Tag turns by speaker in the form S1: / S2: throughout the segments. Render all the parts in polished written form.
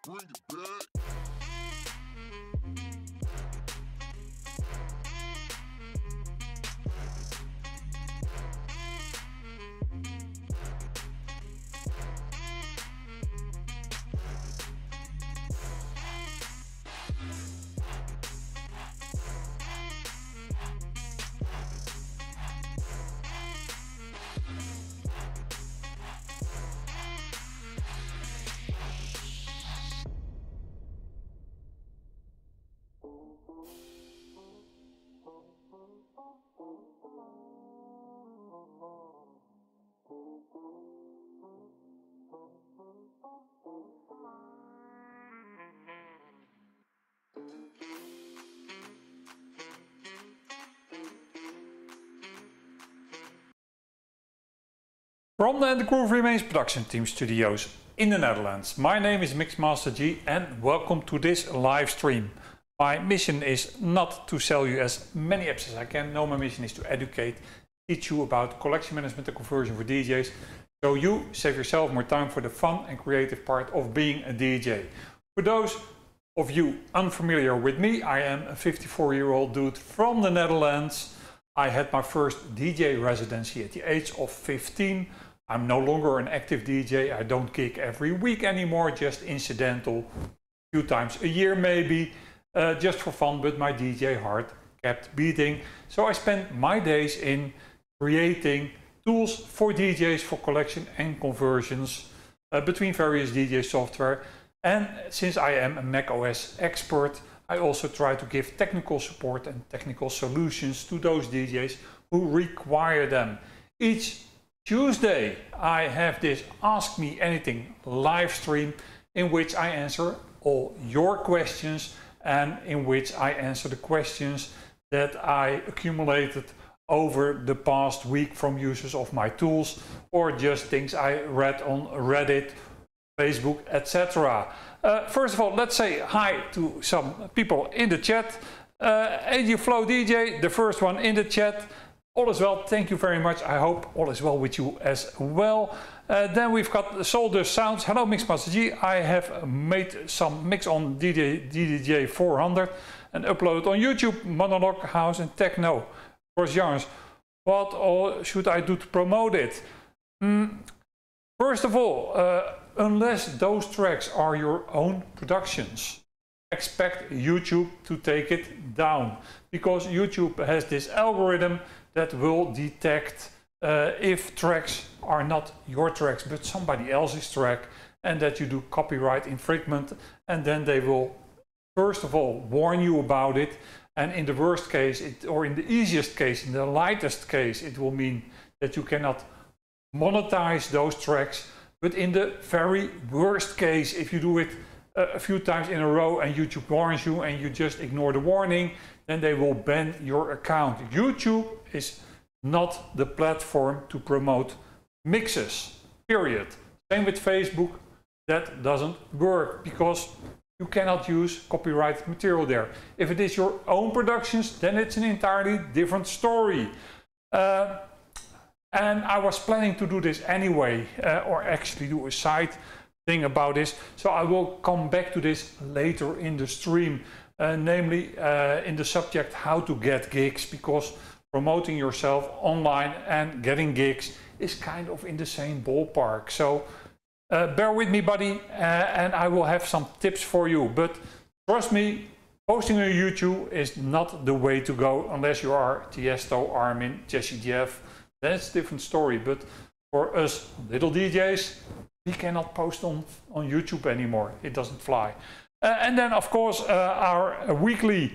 S1: Bring it back.
S2: From the Groove Remains production team studios in the Netherlands, my name is Mixmaster G and welcome to this live stream. My mission is not to sell you as many apps as I can. No, my mission is to educate, teach you about collection management and conversion for DJs, so you save yourself more time for the fun and creative part of being a DJ. For those of you unfamiliar with me, I am a 54-year-old dude from the Netherlands. I had my first DJ residency at the age of 15. I'm no longer an active DJ. I don't gig every week anymore, just incidental, a few times a year maybe, just for fun, but my DJ heart kept beating. So I spent my days in creating tools for DJs for collection and conversions between various DJ software. And since I am a macOS expert, I also try to give technical support and technical solutions to those DJs who require them. Each Tuesday I have this Ask Me Anything live stream in which I answer all your questions and in which I answer the questions that I accumulated over the past week from users of my tools or just things I read on Reddit, Facebook, etc. First of all, let's say hi to some people in the chat. AG Flow DJ, the first one in the chat. All is well, thank you very much. I hope all is well with you as well. Then we've got Soul Dust Sounds. Hello Mixmaster G, I have made some mix on DDJ 400 and uploaded on YouTube, Monologue, House and Techno. Cross genres. What all should I do to promote it? First of all, unless those tracks are your own productions, expect YouTube to take it down, because YouTube has this algorithm that will detect if tracks are not your tracks but somebody else's track and that you do copyright infringement, and then they will first of all warn you about it, and in the worst case, or in the easiest case, in the lightest case, it will mean that you cannot monetize those tracks. But in the very worst case, if you do it a few times in a row and YouTube warns you and you just ignore the warning, then they will ban your account. YouTube is not the platform to promote mixes, period. Same with Facebook, that doesn't work because you cannot use copyrighted material there. If it is your own productions, then it's an entirely different story. And I was planning to do this anyway, or actually do a side thing about this. So I will come back to this later in the stream, namely in the subject how to get gigs, because promoting yourself online and getting gigs is kind of in the same ballpark. So bear with me, buddy, and I will have some tips for you. But trust me, posting on YouTube is not the way to go unless you are Tiesto, Armin, Jesse Jeff. That's a different story, but for us little DJs, we cannot post on YouTube anymore. It doesn't fly. And then, of course, our weekly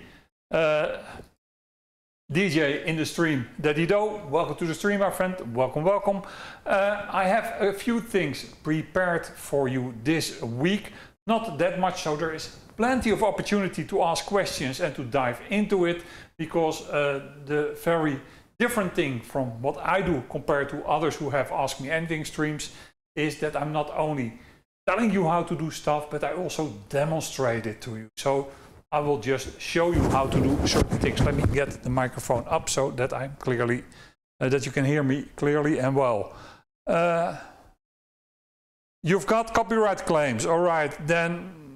S2: DJ in the stream, Daddy Do. Welcome to the stream, my friend. Welcome, welcome. I have a few things prepared for you this week. Not that much, so there is plenty of opportunity to ask questions and to dive into it, because the very different thing from what I do compared to others who have Ask Me Anything streams is that I'm not only telling you how to do stuff, but I also demonstrate it to you. So I will just show you how to do certain things. Let me get the microphone up so that I'm clearly, that you can hear me clearly and well. You've got copyright claims, all right, then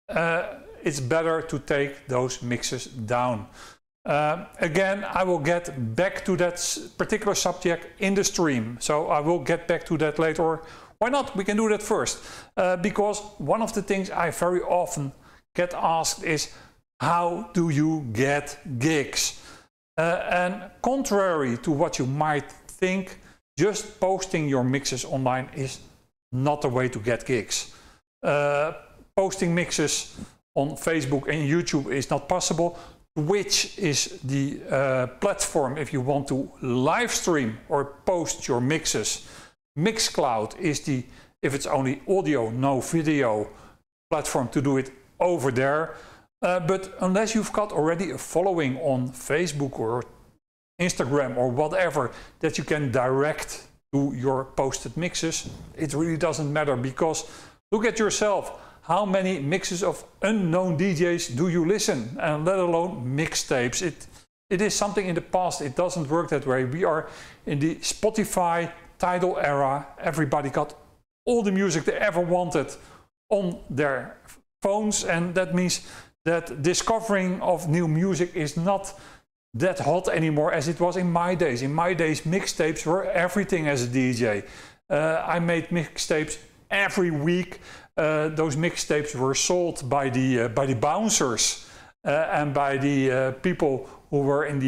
S2: it's better to take those mixes down. Again, I will get back to that particular subject in the stream, so I will get back to that later. Why not? We can do that first, because one of the things I very often get asked is, how do you get gigs? And contrary to what you might think, just posting your mixes online is not the way to get gigs. Posting mixes on Facebook and YouTube is not possible. Twitch is the platform if you want to live stream or post your mixes. Mixcloud is the, if it's only audio, no video, platform to do it over there. But unless you've got already a following on Facebook or Instagram or whatever that you can direct to your posted mixes, it really doesn't matter, because look at yourself. How many mixes of unknown DJs do you listen, and let alone mixtapes? It is something in the past. It doesn't work that way. We are in the Spotify Tidal era. Everybody got all the music they ever wanted on their phones, and that means that discovering of new music is not that hot anymore as it was in my days. In my days, mixtapes were everything as a DJ. I made mixtapes every week. Those mixtapes were sold by the bouncers and by the people who were in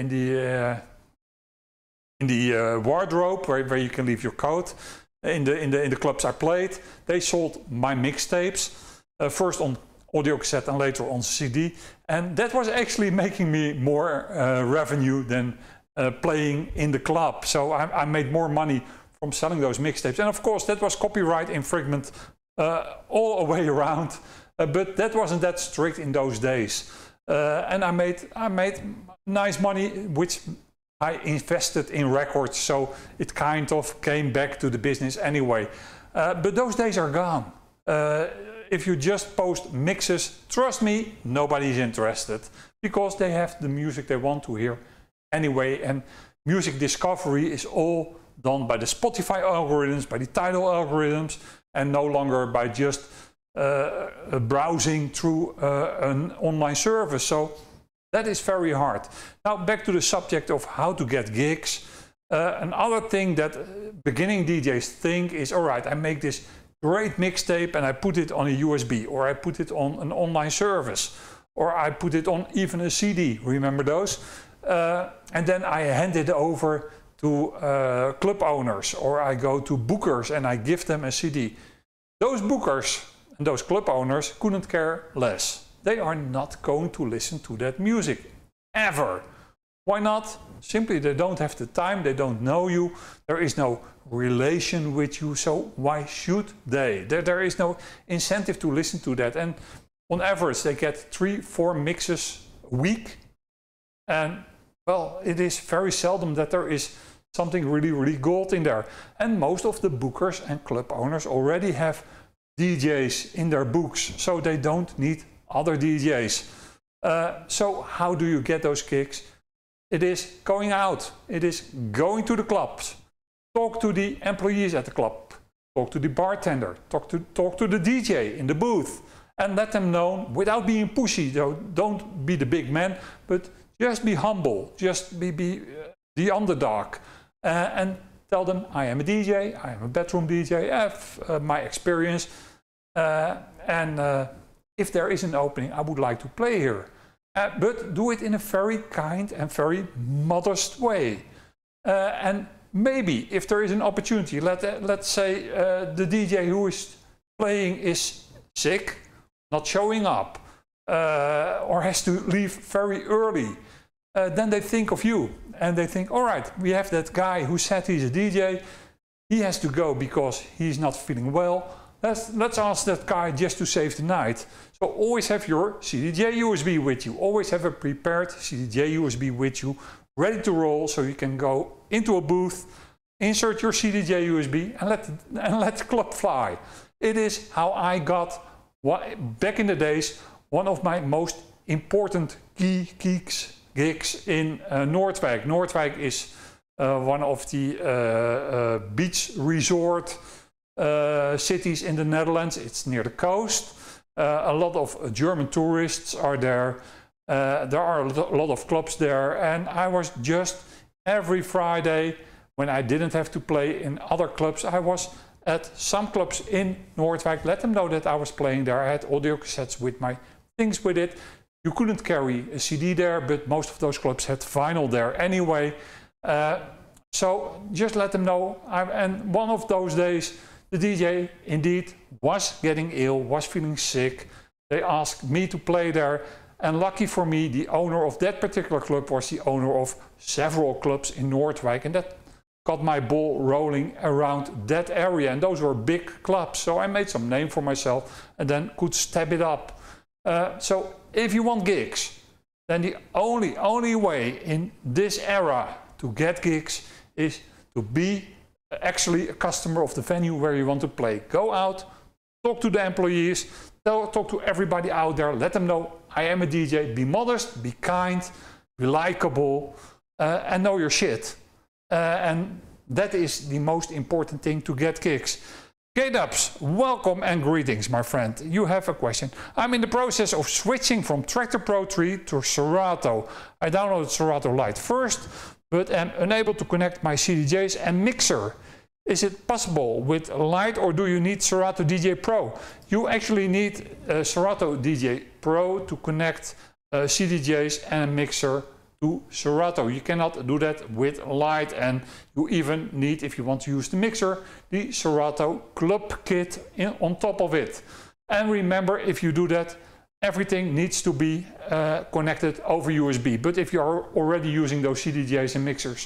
S2: the wardrobe where you can leave your coat. In the clubs I played, they sold my mixtapes first on audio cassette and later on CD, and that was actually making me more revenue than playing in the club. So I made more money from selling those mixtapes, and of course that was copyright infringement all the way around, but that wasn't that strict in those days, and I made nice money, which I invested in records, so it kind of came back to the business anyway. But those days are gone. If you just post mixes, trust me, nobody's interested, because they have the music they want to hear anyway, and music discovery is all done by the Spotify algorithms, by the Tidal algorithms, and no longer by just browsing through an online service. So that is very hard. Now back to the subject of how to get gigs. Another thing that beginning DJs think is, all right, I make this great mixtape and I put it on a USB, or I put it on an online service, or I put it on even a CD, remember those? And then I hand it over to club owners, or I go to bookers and I give them a CD. Those bookers and those club owners couldn't care less. They are not going to listen to that music, ever. Why not? Simply they don't have the time, they don't know you, there is no relation with you, so why should they? There is no incentive to listen to that, and on average they get 3-4 mixes a week, and well, it is very seldom that there is something really gold in there. And most of the bookers and club owners already have DJs in their books, so they don't need other DJs. So how do you get those gigs? It is going out, it is going to the clubs, talk to the employees at the club, talk to the bartender, talk to the DJ in the booth, and let them know, without being pushy, don't be the big man, but just be humble, just be the underdog, and tell them, I am a DJ, I am a bedroom DJ, I have my experience, and if there is an opening, I would like to play here. But do it in a very kind and very modest way. And maybe if there is an opportunity, let's say the DJ who is playing is sick, not showing up, or has to leave very early, then they think of you and they think, all right, we have that guy who said he's a DJ, he has to go because he's not feeling well. Let's ask that guy just to save the night. So always have your CDJ USB with you. Always have a prepared CDJ USB with you, ready to roll, so you can go into a booth, insert your CDJ USB, and let the club fly. It is how I got, back in the days, one of my most important gigs in Noordwijk. Noordwijk is one of the beach resort cities in the Netherlands. It's near the coast. A lot of German tourists are there. There are a lot of clubs there, and I was just every Friday, when I didn't have to play in other clubs, I was at some clubs in Noordwijk, let them know that I was playing there. I had audio cassettes with my things with it. You couldn't carry a CD there, but most of those clubs had vinyl there anyway. So just let them know. And one of those days, the DJ indeed was getting ill, was feeling sick. They asked me to play there. And lucky for me, the owner of that particular club was the owner of several clubs in Noordwijk. And that got my ball rolling around that area. And those were big clubs. So I made some name for myself and then could step it up. So if you want gigs, then the only way in this era to get gigs is to be actually a customer of the venue where you want to play. Go out, talk to the employees, talk to everybody out there, let them know I am a DJ. Be modest, be kind, be likable, and know your shit. And that is the most important thing to get gigs. K-Dubs, welcome and greetings, my friend. You have a question. I'm in the process of switching from Traktor Pro 3 to Serato. I downloaded Serato Lite first, but am unable to connect my CDJs and mixer. Is it possible with Lite, or do you need Serato DJ Pro? You actually need Serato DJ Pro to connect CDJs and mixer to Serato. You cannot do that with Lite, and you even need, if you want to use the mixer, the Serato Club Kit on top of it. And remember, if you do that, everything needs to be connected over USB. But if you are already using those CDJs and mixers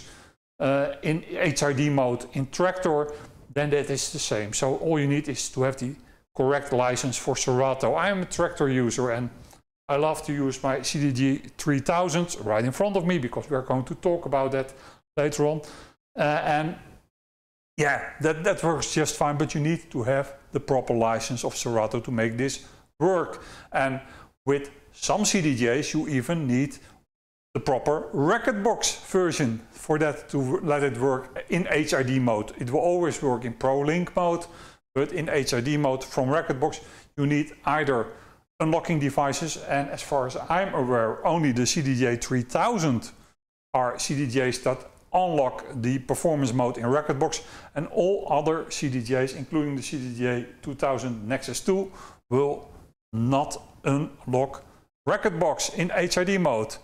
S2: in HID mode in Traktor, then that is the same. So all you need is to have the correct license for Serato. I am a Traktor user and I love to use my CDG 3000 right in front of me, because we are going to talk about that later on. And yeah, that works just fine, but you need to have the proper license of Serato to make this work. And with some CDJs, you even need the proper Rekordbox version for that to let it work in HID mode. It will always work in Pro Link mode, but in HID mode from Rekordbox, you need either unlocking devices, and as far as I'm aware, only the CDJ 3000 are CDJs that unlock the performance mode in Rekordbox, and all other CDJs, including the CDJ 2000 Nexus 2, will not unlock Rekordbox in HID mode.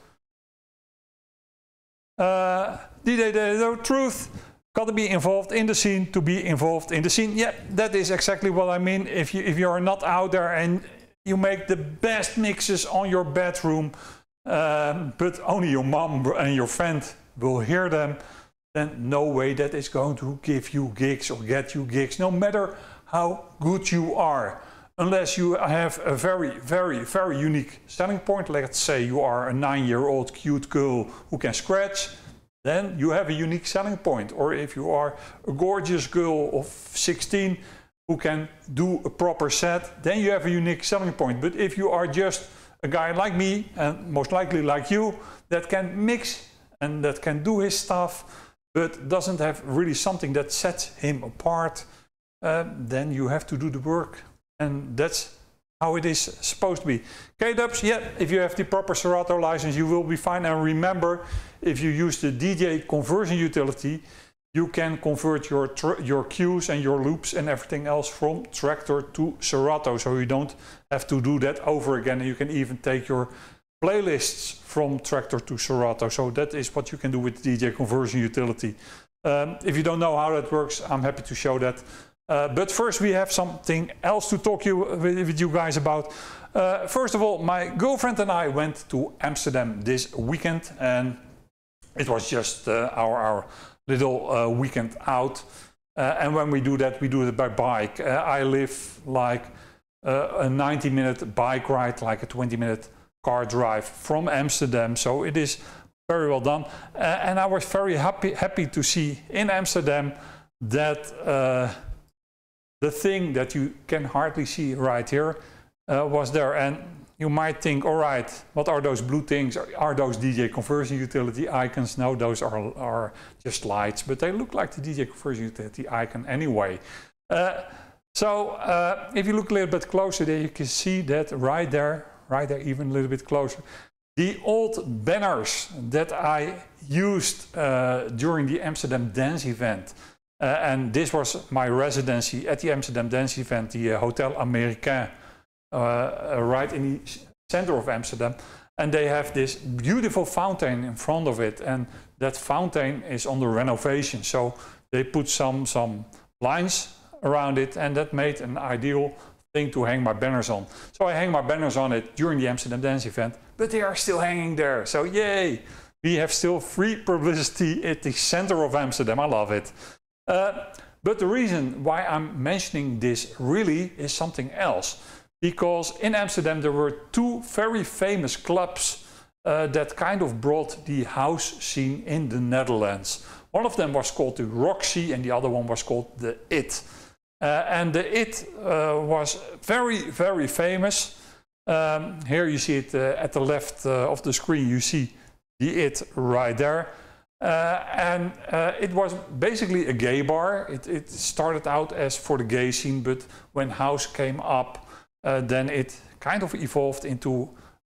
S2: DJ Truth, gotta be involved in the scene to be involved in the scene. Yeah, that is exactly what I mean. If you are not out there and you make the best mixes on your bedroom, but only your mom and your friend will hear them, then no way that is going to give you gigs or get you gigs, no matter how good you are. Unless you have a very unique selling point. Let's say you are a 9-year-old cute girl who can scratch, then you have a unique selling point. Or if you are a gorgeous girl of 16 who can do a proper set, then you have a unique selling point. But if you are just a guy like me, and most likely like you, that can mix and that can do his stuff, but doesn't have really something that sets him apart, then you have to do the work. And that's how it is supposed to be. K-Dubs, yeah, if you have the proper Serato license, you will be fine. And remember, if you use the DJ conversion utility, you can convert your cues and your loops and everything else from Traktor to Serato. So you don't have to do that over again. And you can even take your playlists from Traktor to Serato. So that is what you can do with the DJ conversion utility. If you don't know how that works, I'm happy to show that. But first we have something else to talk with you guys about. First of all, my girlfriend and I went to Amsterdam this weekend, and it was just our little weekend out. And when we do that, we do it by bike. I live like a 90-minute bike ride, like a 20-minute car drive from Amsterdam. So it is very well done. And I was very happy to see in Amsterdam that the thing that you can hardly see right here was there. And you might think, all right, what are those blue things? Are those DJ conversion utility icons? No, those are just lights, but they look like the DJ conversion utility icon anyway. So if you look a little bit closer there, you can see that right there, even a little bit closer, the old banners that I used during the Amsterdam Dance event. And this was my residency at the Amsterdam Dance event, the Hotel Americain, right in the center of Amsterdam. And they have this beautiful fountain in front of it, and that fountain is under renovation. So they put some lines around it, and that made an ideal thing to hang my banners on. So I hang my banners on it during the Amsterdam Dance event, but they are still hanging there. So yay, we have still free publicity at the center of Amsterdam. I love it. But the reason why I'm mentioning this really is something else. Because in Amsterdam there were two very famous clubs that kind of brought the house scene in the Netherlands. One of them was called the Roxy and the other one was called the IT. And the IT was very, very famous. Here you see it at the left of the screen, you see the IT right there. It was basically a gay bar. It started out as for the gay scene, but when house came up, then it kind of evolved into,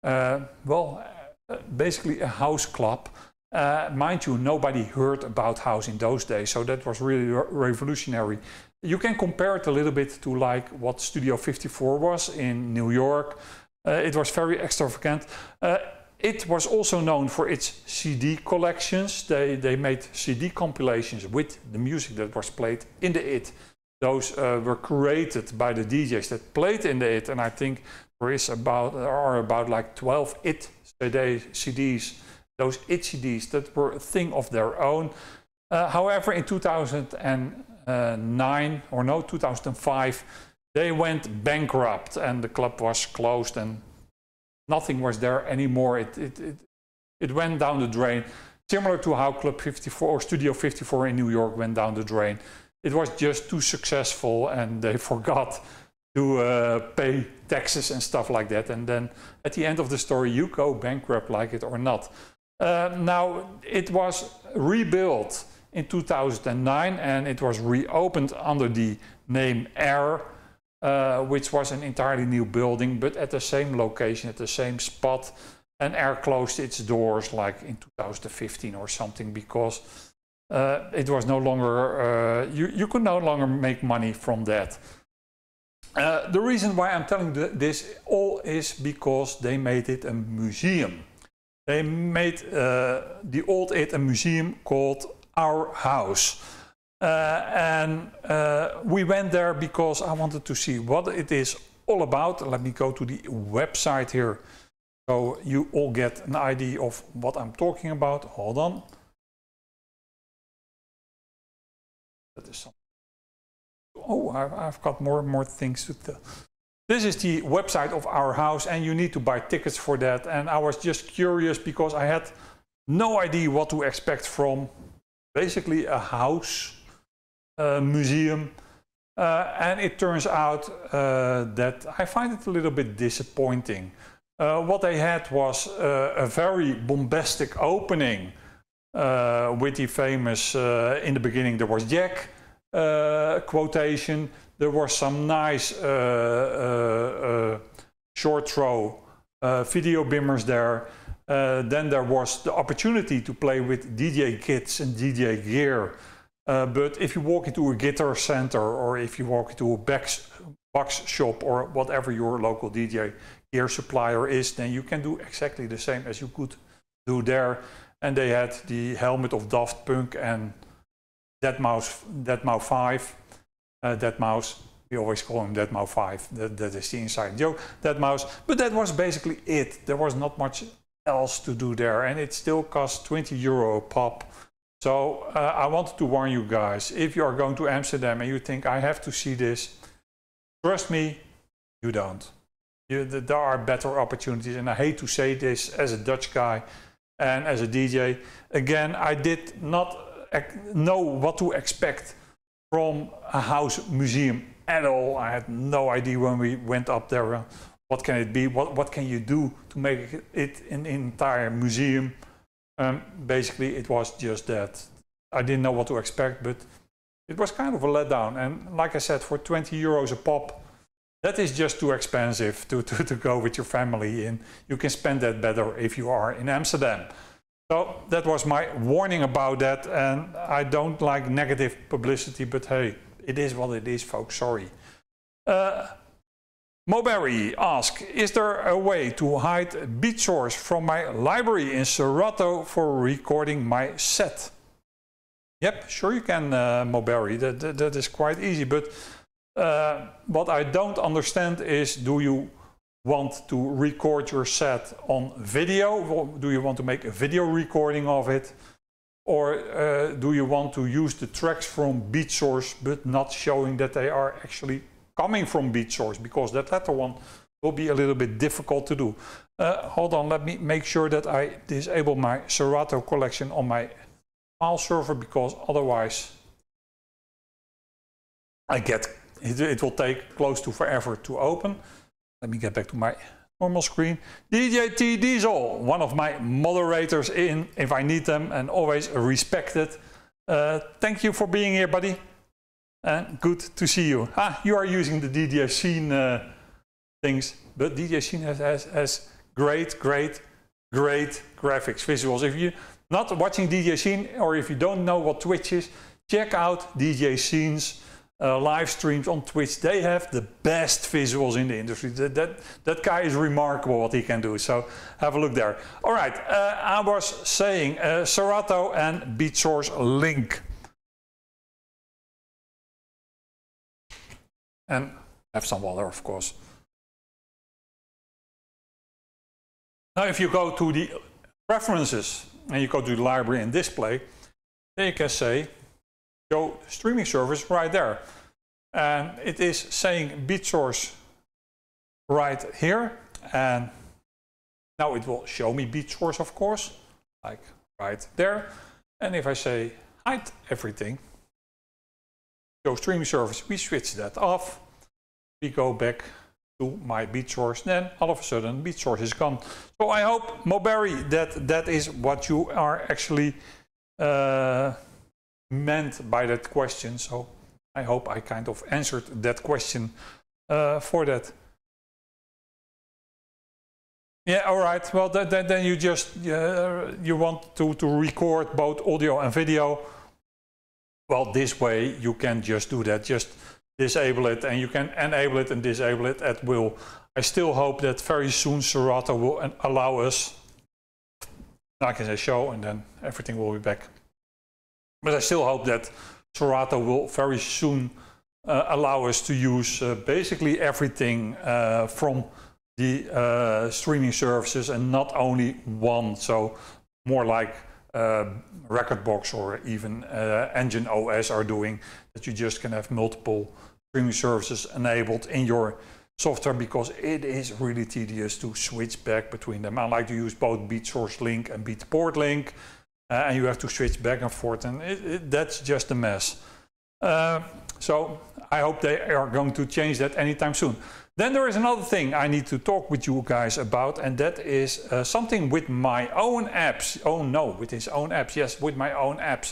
S2: basically a house club. Mind you, nobody heard about house in those days, so that was really revolutionary. You can compare it a little bit to like what Studio 54 was in New York. It was very extravagant. It was also known for its CD collections. They made CD compilations with the music that was played in the IT. Those were created by the DJs that played in the IT, and I think there are about like 12 IT CDs, those IT CDs that were a thing of their own. However, in 2005, they went bankrupt and the club was closed and nothing was there anymore. It went down the drain, similar to how Club 54 or Studio 54 in New York went down the drain. It was just too successful and they forgot to pay taxes and stuff like that. And then at the end of the story, you go bankrupt, like it or not. Now, it was rebuilt in 2009 and it was reopened under the name Air, which was an entirely new building, but at the same location, at the same spot. And Air closed its doors like in 2015 or something because it was no longer, you could no longer make money from that. The reason why I'm telling this all is because they made it a museum. They made the old IT a museum called Our House. We went there because I wanted to see what it is all about. Let me go to the website here so you all get an idea of what I'm talking about. Hold on. That is something. Oh, I've got more things to tell. This is the website of Our House and you need to buy tickets for that. And I was just curious because I had no idea what to expect from basically a house museum. And it turns out that I find it a little bit disappointing. What they had was a very bombastic opening with the famous, in the beginning there was Jack quotation. There was some nice short throw video bimmers there. Then there was the opportunity to play with DJ kits and DJ gear. But if you walk into a guitar center or if you walk into a box shop or whatever your local DJ gear supplier is, then you can do exactly the same as you could do there. And they had the helmet of Daft Punk and Deadmau 5. Deadmau5, we always call him Deadmau5, that is the inside joke, Deadmau5. But that was basically it. There was not much else to do there and it still cost 20 euro a pop. So I wanted to warn you guys, if you are going to Amsterdam and you think I have to see this, trust me, you don't. There are better opportunities, and I hate to say this as a Dutch guy and as a DJ. Again, I did not know what to expect from a house museum at all. I had no idea when we went up there. What can it be? What can you do to make it an entire museum? Basically, it was just that. I didn't know what to expect, but it was kind of a letdown. And like I said, for 20 euros a pop, that is just too expensive to go with your family, and you can spend that better if you are in Amsterdam. So that was my warning about that, and I don't like negative publicity, but hey, it is what it is, folks, sorry. Moberry asks, is there a way to hide Beatsource from my library in Serato for recording my set? Yep, sure you can, Moberry, that is quite easy, but what I don't understand is, do you want to record your set on video? Or do you want to make a video recording of it? Or do you want to use the tracks from Beatsource but not showing that they are actually coming from Beatsource? Because that latter one will be a little bit difficult to do. Hold on, let me make sure that I disable my Serato collection on my file server, because otherwise it will take close to forever to open. Let me get back to my normal screen. DJ T Diesel, one of my moderators in if I need them, and always respected. Thank you for being here, buddy. And good to see you. You are using the DJ Scene things, but DJ Scene has great graphics, visuals. If you're not watching DJ Scene, or if you don't know what Twitch is, check out DJ Scene's live streams on Twitch. They have the best visuals in the industry. That guy is remarkable what he can do, so have a look there. All right, I was saying Serato and Beatsource Link. And have some water, of course. Now if you go to the preferences and you go to the library and display, then you can say show streaming service right there, and it is saying Beatsource right here, and now it will show me Beatsource, of course, like right there. And if I say hide everything, show streaming service, we switch that off, we go back to my Beatsource, then all of a sudden Beatsource is gone. So I hope, Moberry, that is what you are actually meant by that question. So I hope I kind of answered that question for that. Yeah, all right. Well, then you just you want to record both audio and video. Well, this way you can just do that. Just disable it, and you can enable it and disable it at will. I still hope that very soon Serato will allow us. I can say show, and then everything will be back. But I still hope that Serato will very soon allow us to use basically everything from the streaming services, and not only one. So more like Rekordbox or even Engine OS are doing, that you just can have multiple streaming services enabled in your software, because it is really tedious to switch back between them. I like to use both Beatsource Link and Beatport Link, and you have to switch back and forth, and that's just a mess. So I hope they are going to change that anytime soon. Then there is another thing I need to talk with you guys about, and that is something with my own apps. Oh no, with his own apps. Yes, with my own apps.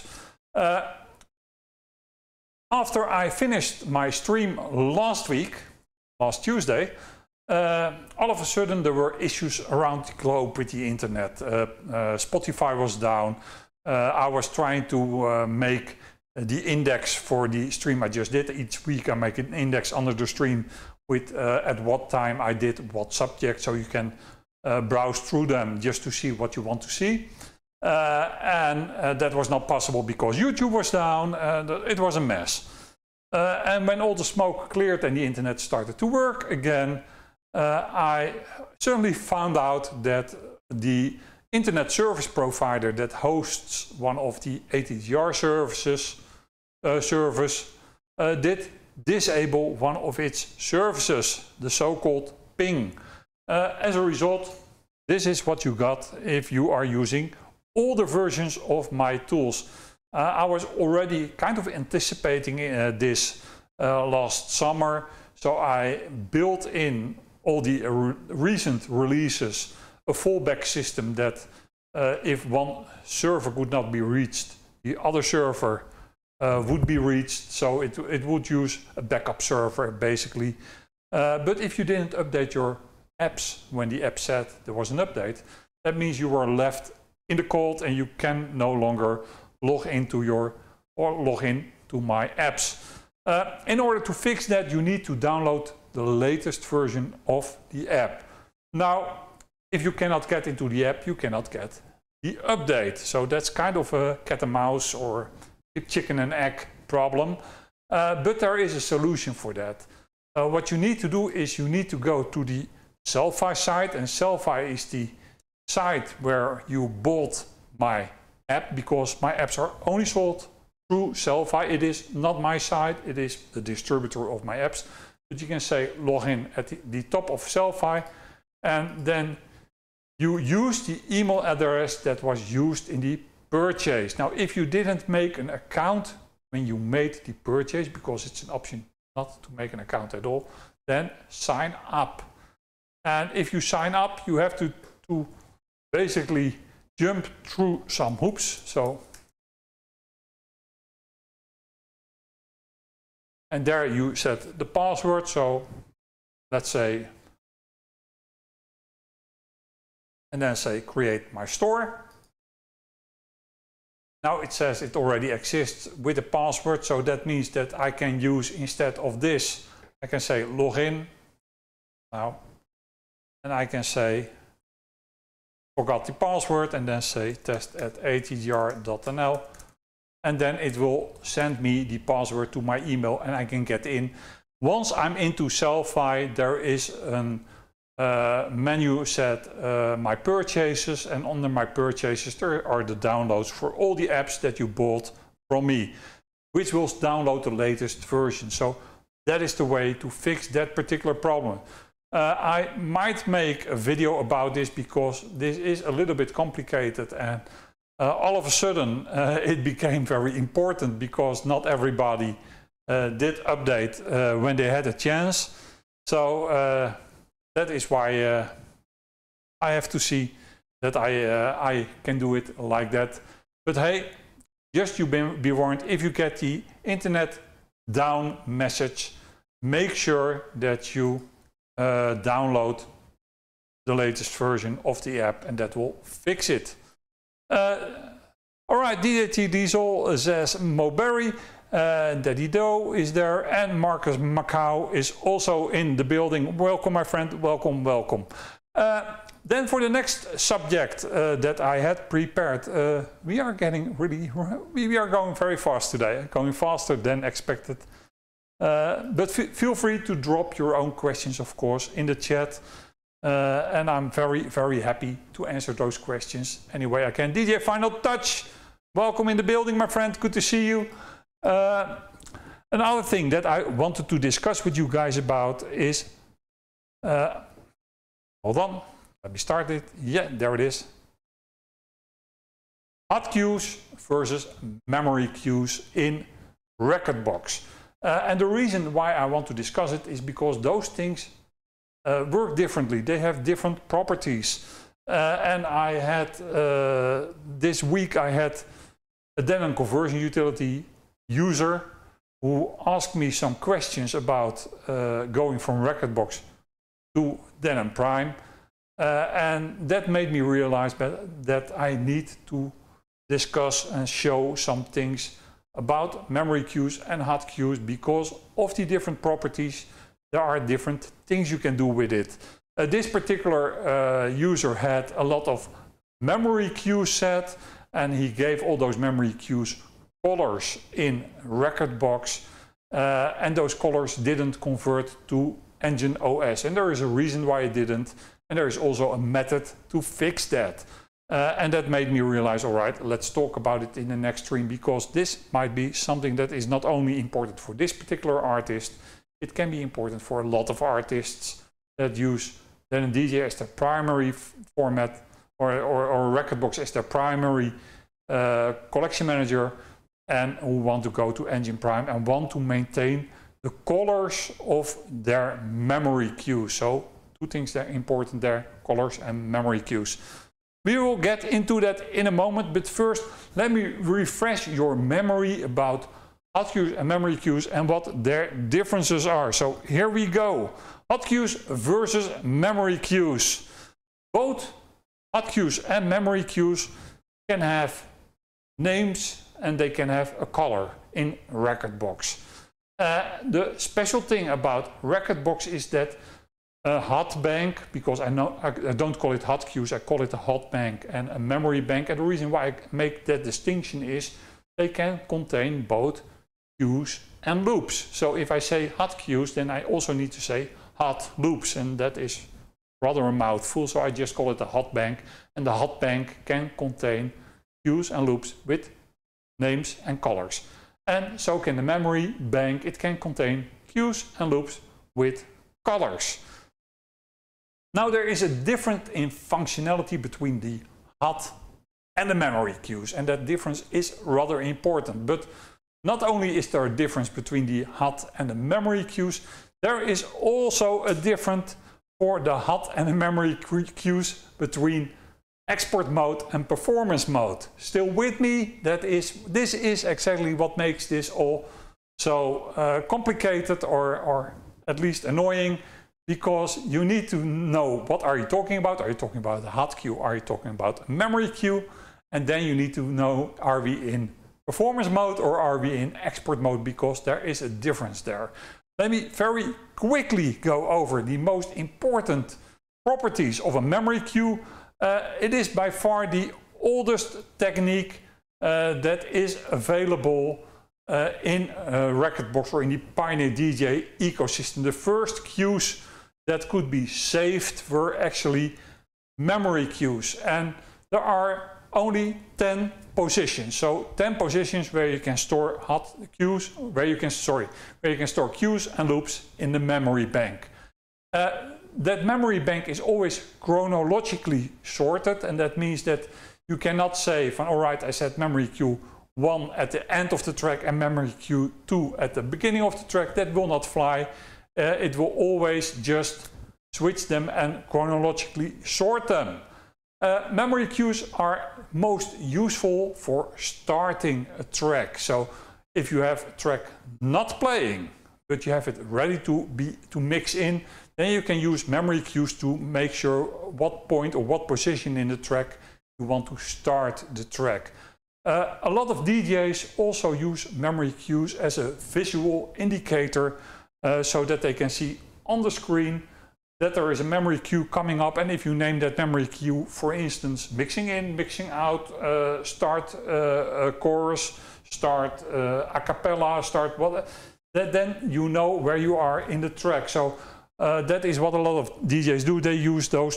S2: After I finished my stream last Tuesday, all of a sudden there were issues around the globe with the internet. Spotify was down. I was trying to make the index for the stream I just did. Each week I make an index under the stream with at what time I did what subject, so you can browse through them just to see what you want to see. And that was not possible because YouTube was down. It was a mess. And when all the smoke cleared and the internet started to work again, I suddenly found out that the internet service provider that hosts one of the ATGR services did disable one of its services, the so-called ping. As a result, this is what you got if you are using older versions of my tools. I was already kind of anticipating this last summer, so I built in all the recent releases a fallback system that if one server could not be reached, the other server would be reached, so it would use a backup server basically. But if you didn't update your apps when the app said there was an update, that means you were left in the cold and you can no longer log into log in to my apps. In order to fix that, you need to download the latest version of the app. Now, if you cannot get into the app, you cannot get the update. So that's kind of a cat and mouse or a chicken and egg problem. But there is a solution for that. What you need to do is you need to go to the Selfie site, and Selfie is the site where you bought my app, because my apps are only sold through Selfie. It is not my site, it is the distributor of my apps. But you can say log in at the top of Selfie, and then you use the email address that was used in the purchase. Now, if you didn't make an account when you made the purchase, because it's an option not to make an account at all, then sign up. And if you sign up, you have to basically jump through some hoops. And there you set the password. So let's say, and then say create my store. Now it says it already exists with a password, so that means that I can use, instead of this, I can say login now, and I can say forgot the password, and then say test@atgr.nl, and then it will send me the password to my email and I can get in. Once I'm into Selfie, there is a menu set my purchases, and under my purchases there are the downloads for all the apps that you bought from me, which will download the latest version. So that is the way to fix that particular problem. I might make a video about this because this is a little bit complicated, and all of a sudden it became very important because not everybody did update when they had a chance. So that is why I have to see that I can do it like that. But hey, just you be warned, if you get the internet down message, make sure that you download the latest version of the app, and that will fix it. All right, DDT Diesel says Moberry. Daddy Doe is there, and Marcus Macau is also in the building. Welcome, my friend. Welcome, welcome. Then for the next subject that I had prepared, we are going very fast today, going faster than expected. But feel free to drop your own questions, of course, in the chat. And I'm very happy to answer those questions any way I can. DJ Final Touch, welcome in the building, my friend. Good to see you. Another thing that I wanted to discuss with you guys about is, hold on, let me start it. Yeah, there it is. Hot queues versus memory queues in Rekordbox. And the reason why I want to discuss it is because those things work differently. They have different properties. And I had, this week I had a Denon conversion utility user who asked me some questions about going from Rekordbox to Denon Prime, and that made me realize that I need to discuss and show some things about memory queues and hot queues. Because of the different properties, there are different things you can do with it. This particular user had a lot of memory queues set, and he gave all those memory queues colors in Rekordbox, and those colors didn't convert to Engine OS, and there is a reason why it didn't, and there is also a method to fix that. And that made me realize, all right, let's talk about it in the next stream, because this might be something that is not only important for this particular artist, it can be important for a lot of artists that use Denon DJ as their primary format, or Rekordbox as their primary collection manager, and who want to go to Engine Prime and want to maintain the colors of their memory queue. So two things that are important there, colors and memory queues. We will get into that in a moment, but first let me refresh your memory about hot queues and memory queues and what their differences are. So here we go. Hot queues versus memory queues. Both hot queues and memory queues can have names and they can have a color in Rekordbox. The special thing about Rekordbox is that a hot bank, because I don't call it hot queues, I call it a hot bank and a memory bank. And the reason why I make that distinction is they can contain both queues and loops. So if I say hot queues, then I also need to say hot loops, and that is rather a mouthful. So I just call it a hot bank, and the hot bank can contain queues and loops with names and colors. And so can the memory bank. It can contain queues and loops with colors. Now there is a difference in functionality between the hot and the memory queues, and that difference is rather important. But not only is there a difference between the hot and the memory queues, there is also a difference for the hot and the memory queues between export mode and performance mode. Still with me? This is exactly what makes this all so complicated or at least annoying, because you need to know what are you talking about. Are you talking about a hot queue? Are you talking about a memory queue? And then you need to know, are we in performance mode or are we in export mode, because there is a difference there. Let me very quickly go over the most important properties of a memory queue. It is by far the oldest technique that is available in Rekordbox or in the Pioneer DJ ecosystem. The first queues that could be saved were actually memory queues, and there are only 10 positions. So 10 positions where you can store hot queues, where you can store queues and loops in the memory bank. That memory bank is always chronologically sorted, and that means that you cannot say from, all right, I set memory queue 1 at the end of the track and memory queue 2 at the beginning of the track. That will not fly. It will always just switch them and chronologically sort them. Memory queues are most useful for starting a track. So if you have a track not playing, but you have it ready to mix in, then you can use memory queues to make sure what point or what position in the track you want to start the track. A lot of DJs also use memory queues as a visual indicator so that they can see on the screen that there is a memory queue coming up, and if you name that memory queue, for instance, mixing in, mixing out, start a chorus, start a cappella, start what, then you know where you are in the track. So that is what a lot of DJs do. They use those,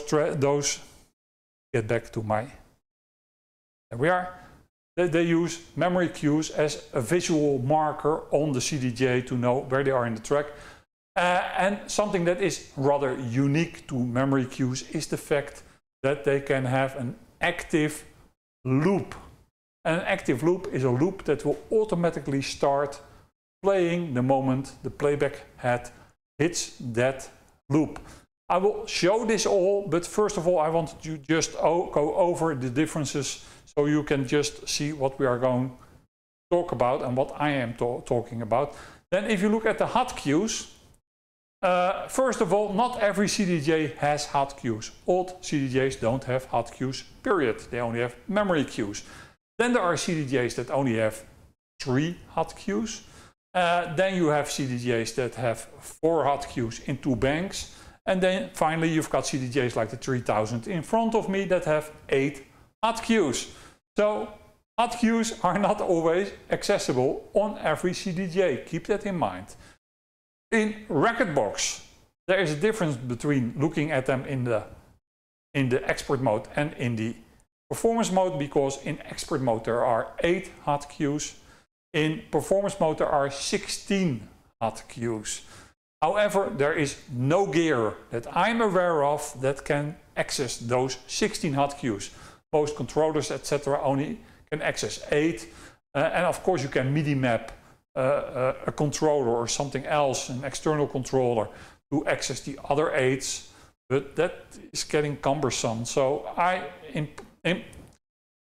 S2: get back to my, there we are. They use memory queues as a visual marker on the CDJ to know where they are in the track. And something that is rather unique to memory queues is the fact that they can have an active loop. An active loop is a loop that will automatically start playing the moment the playback head hits that loop. I will show this all, but first of all I want to just go over the differences so you can just see what we are going to talk about and what I am talking about. Then if you look at the hot queues, first of all, not every CDJ has hot queues. Old CDJs don't have hot queues, period. They only have memory queues. Then there are CDJs that only have 3 hot queues. Then you have CDJs that have 4 hot queues in 2 banks. And then finally you've got CDJs like the 3000 in front of me that have 8 hot queues. So hot queues are not always accessible on every CDJ. Keep that in mind. In Rekordbox, there is a difference between looking at them in the export mode and in the performance mode, because in export mode there are 8 hot queues. In performance mode there are 16 hot queues. However, there is no gear that I'm aware of that can access those 16 hot queues. Most controllers, etc., only can access 8. And of course you can MIDI map a controller or something else, an external controller, to access the other 8s, but that is getting cumbersome. So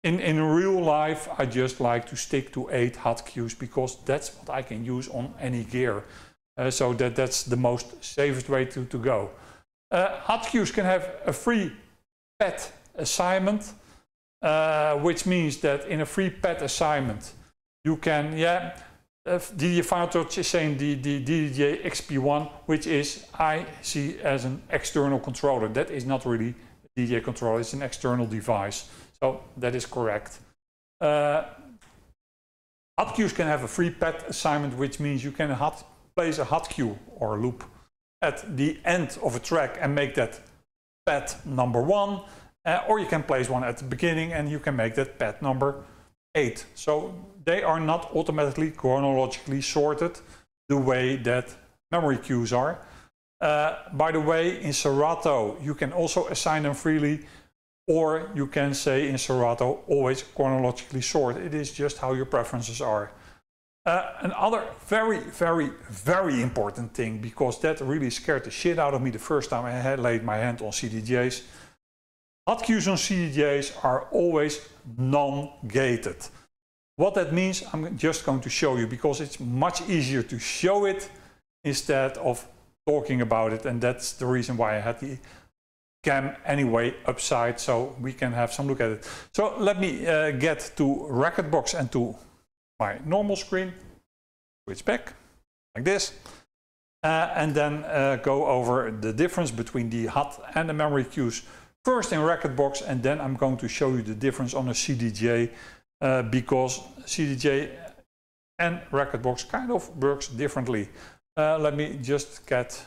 S2: In real life, I just like to stick to 8 hot cues because that's what I can use on any gear. So that's the most safest way to go. Hot cues can have a free pet assignment, which means that in a free pet assignment, you can, DDJ Final Touch is saying the DDJ XP1, which is I see as an external controller. That is not really a DDJ controller, it's an external device. So that is correct. Hot cues can have a free pet assignment, which means you can place a hot cue or loop at the end of a track and make that pet number 1. Or you can place one at the beginning and you can make that pet number 8. So they are not automatically chronologically sorted the way that memory cues are. By the way, in Serato you can also assign them freely, or you can say in Serato always chronologically sort. It is just how your preferences are. Another very important thing, because that really scared the shit out of me the first time I had laid my hand on CDJs. Hot cues on CDJs are always non-gated. What that means, I'm just going to show you because it's much easier to show it instead of talking about it, and that's the reason why I had the cam anyway upside, so we can have some look at it. So let me get to Rekordbox and to my normal screen, switch back like this, and then go over the difference between the hot and the memory cues. First in Rekordbox, and then I'm going to show you the difference on a CDJ, because CDJ and Rekordbox kind of works differently. Let me just get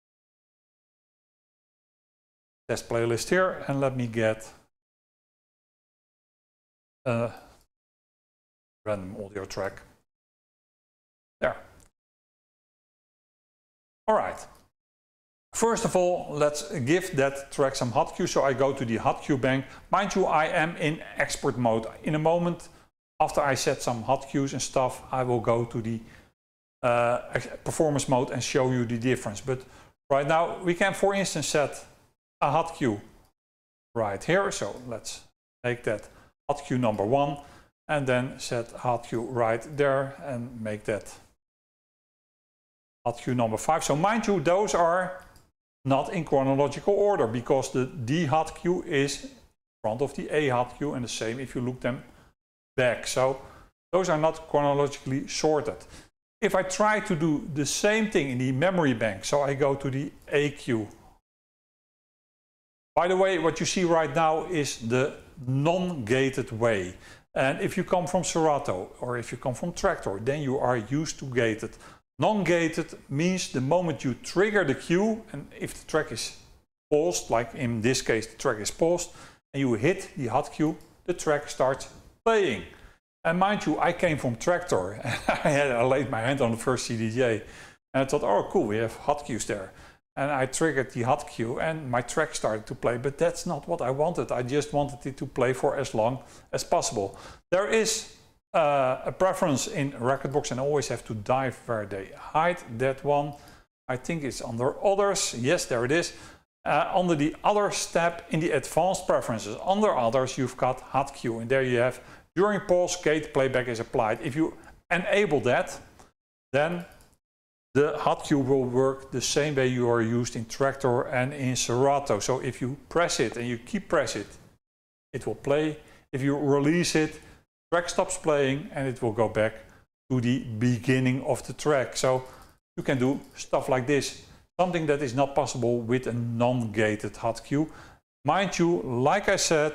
S2: test playlist here, and let me get a random audio track. There. All right. First of all, let's give that track some hot cues. So I go to the hot cue bank. Mind you, I am in export mode. In a moment, after I set some hot cues and stuff, I will go to the performance mode and show you the difference. But right now, we can, for instance, set a hot cue right here. So let's make that hot cue number 1 and then set hot cue right there and make that hot cue number 5. So mind you, those are not in chronological order because the D hot cue is in front of the A hot cue, and the same if you look them back. So those are not chronologically sorted. If I try to do the same thing in the memory bank, so I go to the A cue. By the way, what you see right now is the non-gated way. And if you come from Serato or if you come from Traktor, then you are used to gated. Non-gated means the moment you trigger the cue, and if the track is paused, like in this case the track is paused, and you hit the hot cue, the track starts playing. And mind you, I came from Traktor, and I laid my hand on the first CDJ, and I thought, oh cool, we have hot cues there. And I triggered the hot cue and my track started to play, but that's not what I wanted. I just wanted it to play for as long as possible. There is a preference in Rekordbox, and I always have to dive where they hide that one. I think it's under others. Yes, there it is. Under the others tab in the advanced preferences, under others, you've got hot cue, and there you have during pause gate playback is applied. If you enable that, then the hot cue will work the same way you are used in Traktor and in Serato. So if you press it and you keep press it, it will play. If you release it, track stops playing and it will go back to the beginning of the track. So you can do stuff like this, something that is not possible with a non-gated hot cue. Mind you, like I said,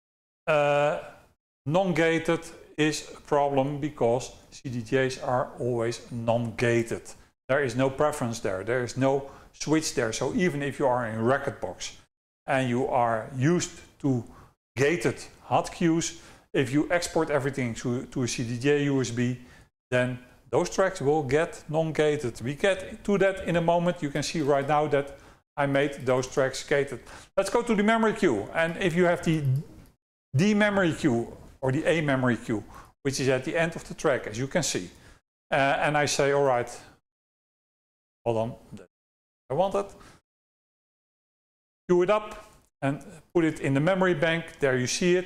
S2: non-gated is a problem because CDJs are always non-gated. There is no preference there, there is no switch there. So even if you are in Rekordbox and you are used to gated hot cues, if you export everything to a CDJ USB, then those tracks will get non-gated. We get to that in a moment. You can see right now that I made those tracks gated. Let's go to the memory queue. And if you have the D memory queue or the A memory queue, which is at the end of the track, as you can see, and I say, all right, hold on, I want it. Queue it up and put it in the memory bank. There you see it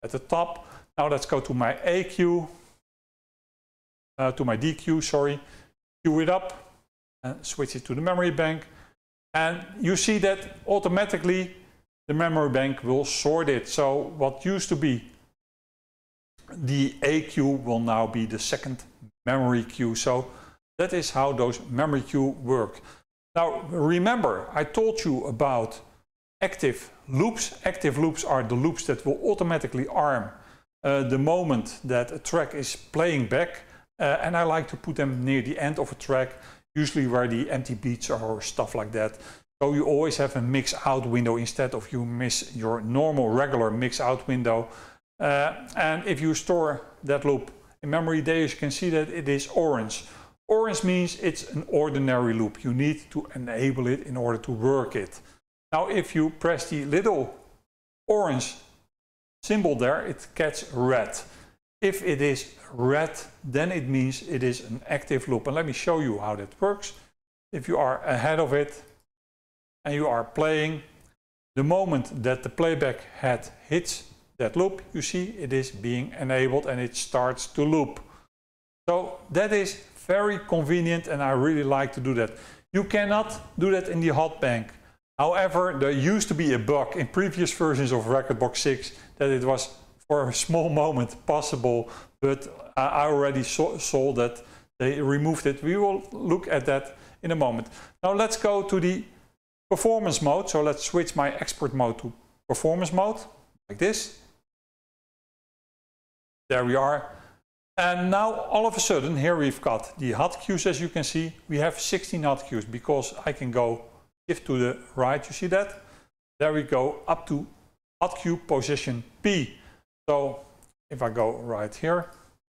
S2: at the top. Now let's go to my A queue, to my D queue, sorry, queue it up and switch it to the memory bank. And you see that automatically the memory bank will sort it. So what used to be the A queue will now be the second memory queue. So that is how those memory queue work. Now remember, I told you about active loops. Active loops are the loops that will automatically arm the moment that a track is playing back. And I like to put them near the end of a track, usually where the empty beats are or stuff like that. So you always have a mix out window instead of you miss your normal regular mix out window. And if you store that loop in memory, there you can see that it is orange. Orange means it's an ordinary loop. You need to enable it in order to work it. Now if you press the little orange symbol there, it gets red. If it is red, then it means it is an active loop. And let me show you how that works. If you are ahead of it and you are playing, the moment that the playback head hits that loop, you see it is being enabled and it starts to loop. So that is very convenient and I really like to do that. You cannot do that in the hot bank. However, there used to be a bug in previous versions of Rekordbox 6 that it was for a small moment possible, but I already saw that they removed it. We will look at that in a moment. Now let's go to the performance mode. So let's switch my export mode to performance mode, like this. There we are. And now all of a sudden, here we've got the hot queues. As you can see, we have 16 hot queues because I can go shift to the right, you see that? There we go, up to hot queue position P. So if I go right here,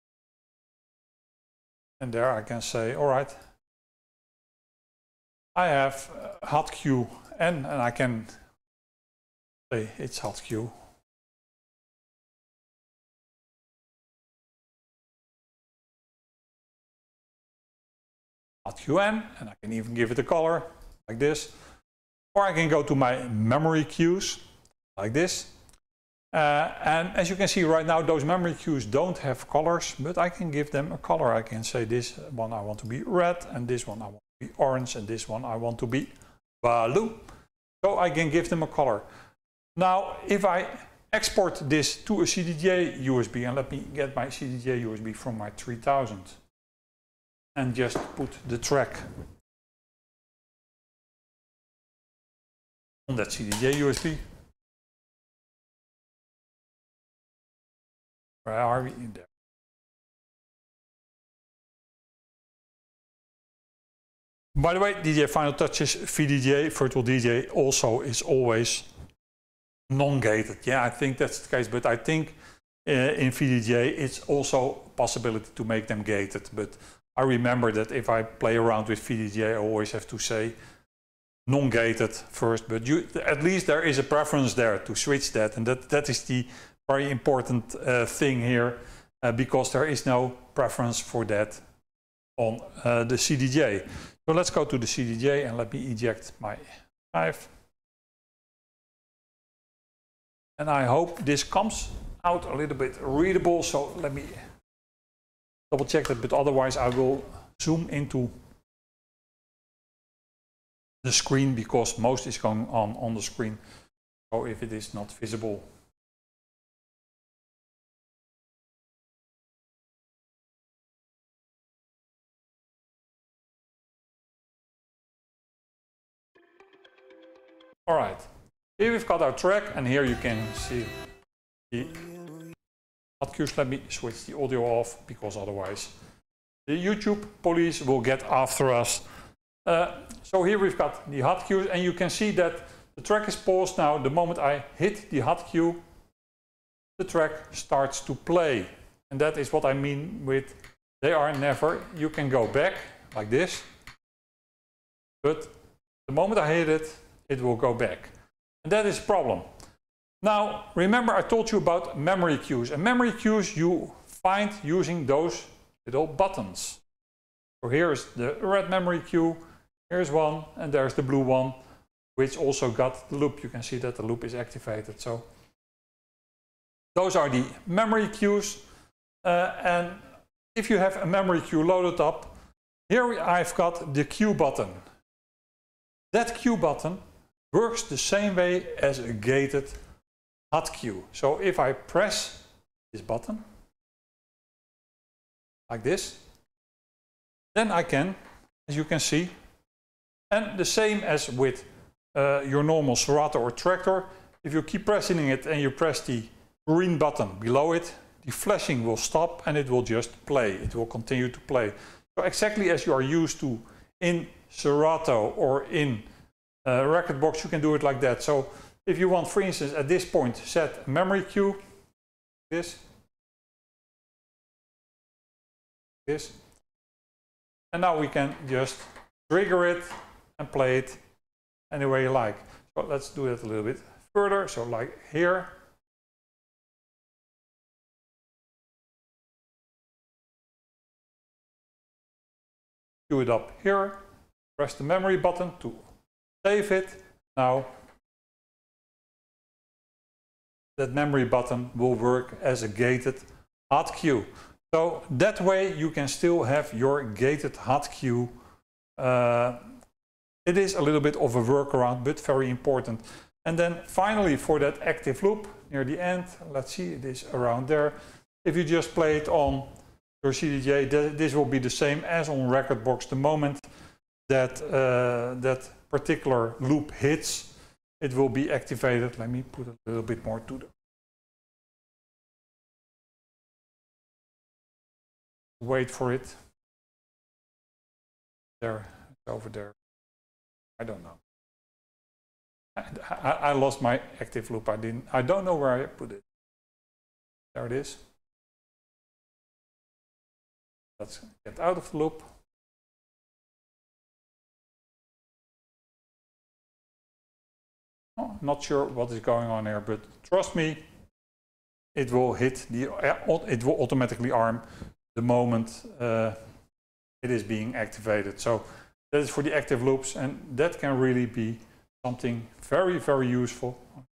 S2: and there I can say, all right, I have hot queue N, and I can say it's hot queue. Hot queue N, and I can even give it a color like this. Or I can go to my memory queues like this. And as you can see right now, those memory queues don't have colors, but I can give them a color. I can say this one I want to be red, and this one I want to be orange, and this one I want to be blue. So I can give them a color. Now, if I export this to a CDJ USB, and let me get my CDJ USB from my 3000, and just put the track on that CDJ USB. Where are we? In there. By the way, DJ Final Touches VDJ, Virtual DJ also is always non-gated. Yeah, I think that's the case, but I think in VDJ it's also a possibility to make them gated. But I remember that if I play around with VDJ, I always have to say non-gated first, but at least there is a preference there to switch that, and that is the very important thing here, because there is no preference for that on the CDJ. So let's go to the CDJ and let me eject my drive. And I hope this comes out a little bit readable, so let me double check that, but otherwise I will zoom into the screen because most is going on the screen. So if it is not visible, all right, here we've got our track, and here you can see the hot queues. Let me switch the audio off because otherwise the YouTube police will get after us. So here we've got the hot queues, and you can see that the track is paused now. The moment I hit the hot queue, the track starts to play. And that is what I mean with they are never. You can go back like this, but the moment I hit it, it will go back. And that is a problem. Now, remember I told you about memory queues. And memory queues you find using those little buttons. So here's the red memory queue, here's one, and there's the blue one, which also got the loop. You can see that the loop is activated. So Those are the memory queues. And if you have a memory queue loaded up, here I've got the queue button. That queue button works the same way as a gated hot queue. So if I press this button, like this, then I can, as you can see, and the same as with your normal Serato or Tractor, if you keep pressing it and you press the green button below it, the flashing will stop and it will just play. It will continue to play. So exactly as you are used to in Serato or in Rekordbox, you can do it like that. So if you want, for instance, at this point, set a memory queue, this, and now we can just trigger it and play it any way you like. So let's do it a little bit further. So like here. Queue it up here. Press the memory button to save it. Now that memory button will work as a gated hot queue. So that way you can still have your gated hot queue. It is a little bit of a workaround, but very important. And then finally, for that active loop near the end, let's see, it is around there. If you just play it on your CDJ, this will be the same as on Rekordbox. The moment that that particular loop hits, it will be activated. Let me put a little bit more to the wait for it. There, it's over there. I don't know. I lost my active loop. I don't know where I put it. There it is. Let's get out of the loop. Oh, not sure what is going on here, but trust me, it will hit the. It will automatically arm the moment it is being activated. So that is for the active loops, and that can really be something very, very useful.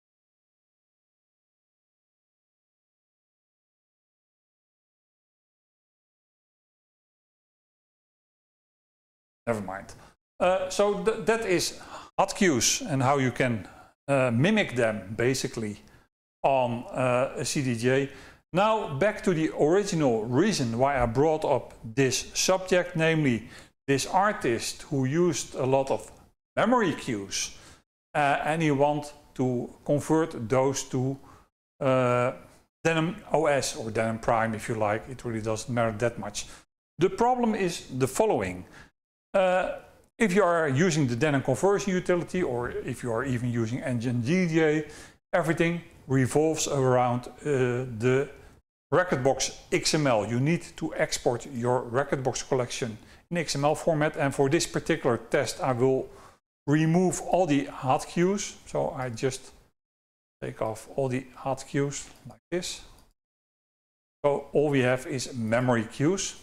S2: Never mind. So that is hot queues and how you can mimic them basically on a CDJ. Now back to the original reason why I brought up this subject, namely this artist who used a lot of memory queues and he wants to convert those to Denim OS or Denim Prime, if you like. It really doesn't matter that much. The problem is the following. If you are using the Denim conversion utility, or if you are even using Engine DJ, everything revolves around the Rekordbox XML. You need to export your Rekordbox collection in XML format, and for this particular test I will remove all the hot queues. So I just take off all the hot queues like this. So all we have is memory queues.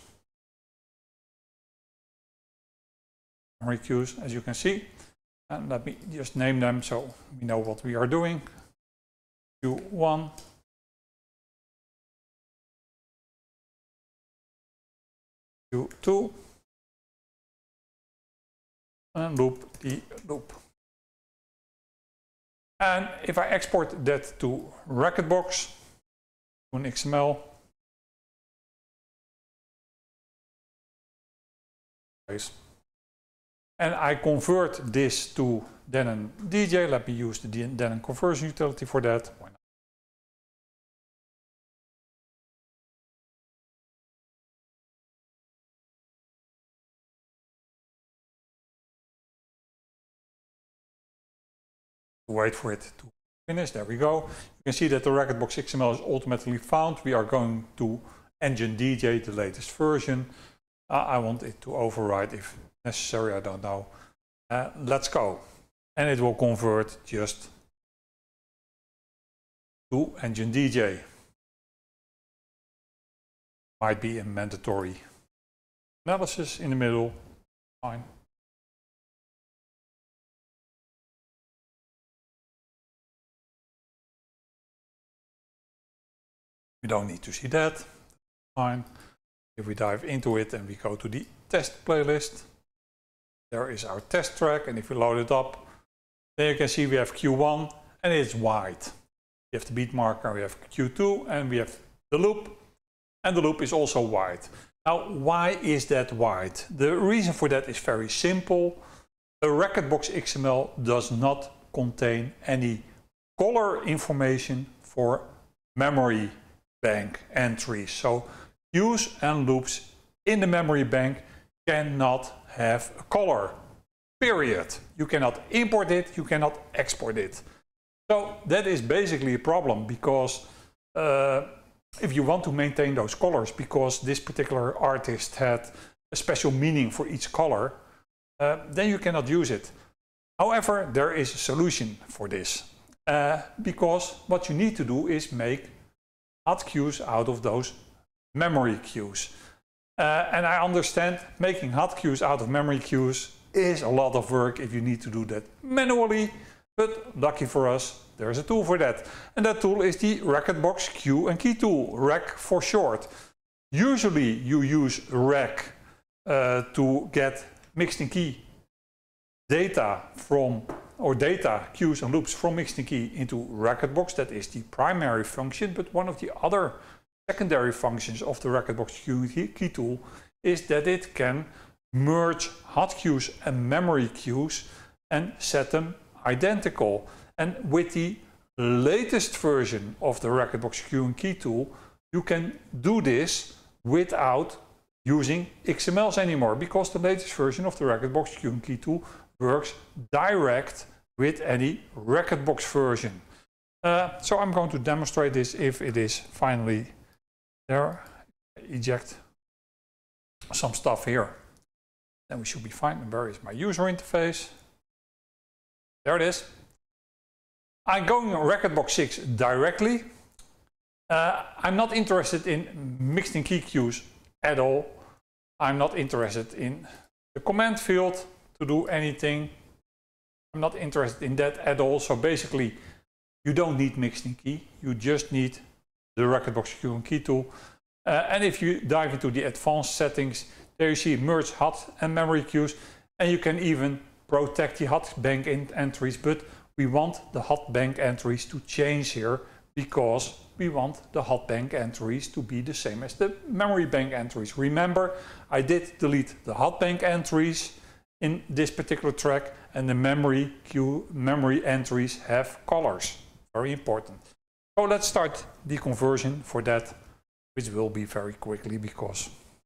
S2: Memory queues, as you can see, and let me just name them so we know what we are doing. Q1, Q2, and loop the loop. And if I export that to Rekordbox, to an XML, and I convert this to Denim DJ. Let me use the Denim conversion utility for that. Why not? Wait for it to finish. There we go. You can see that the Rekordbox XML is automatically found. We are going to Engine DJ, the latest version. I want it to override if necessary, I don't know. Let's go. And it will convert just to Engine DJ. Might be a mandatory analysis in the middle. Fine. We don't need to see that. Fine. If we dive into it and we go to the test playlist, there is our test track, and if we load it up, then you can see we have Q1 and it's white. We have the beat marker, we have Q2, and we have the loop, and the loop is also white. Now, why is that white? The reason for that is very simple. A Rekordbox XML does not contain any color information for memory bank entries. So cues and loops in the memory bank cannot have a color, period. You cannot import it, you cannot export it. So that is basically a problem, because if you want to maintain those colors, because this particular artist had a special meaning for each color, then you cannot use it. However, there is a solution for this, because what you need to do is make hot cues out of those memory cues. And I understand making hot cues out of memory cues is a lot of work if you need to do that manually, but lucky for us, there's a tool for that. And that tool is the Rekordbox Cue and Key tool, REK for short. Usually you use REK to get mixed in key data from, or data, cues and loops from mixed in key into Rekordbox. That is the primary function, but one of the other secondary functions of the Rekordbox Cue and Key tool is that it can merge hot cues and memory cues and set them identical. And with the latest version of the Rekordbox Cue and Key tool, you can do this without using XMLs anymore, because the latest version of the Rekordbox Cue and Key tool works direct with any Rekordbox version. So I'm going to demonstrate this if it is finally there. Eject some stuff here. Then we should be fine. And where is my user interface? There it is. I'm going on Rekordbox 6 directly. I'm not interested in mixed in key cues at all. I'm not interested in the command field to do anything. I'm not interested in that at all. So basically, you don't need mixed in key. You just need the Rekordbox Cue and Key tool. And if you dive into the advanced settings, there you see merge hot and memory cues, and you can even protect the hot bank entries, but we want the hot bank entries to change here, because we want the hot bank entries to be the same as the memory bank entries. Remember, I did delete the hot bank entries in this particular track, and the memory entries have colors. Very important. So let's start the conversion for that, which will be very quickly, because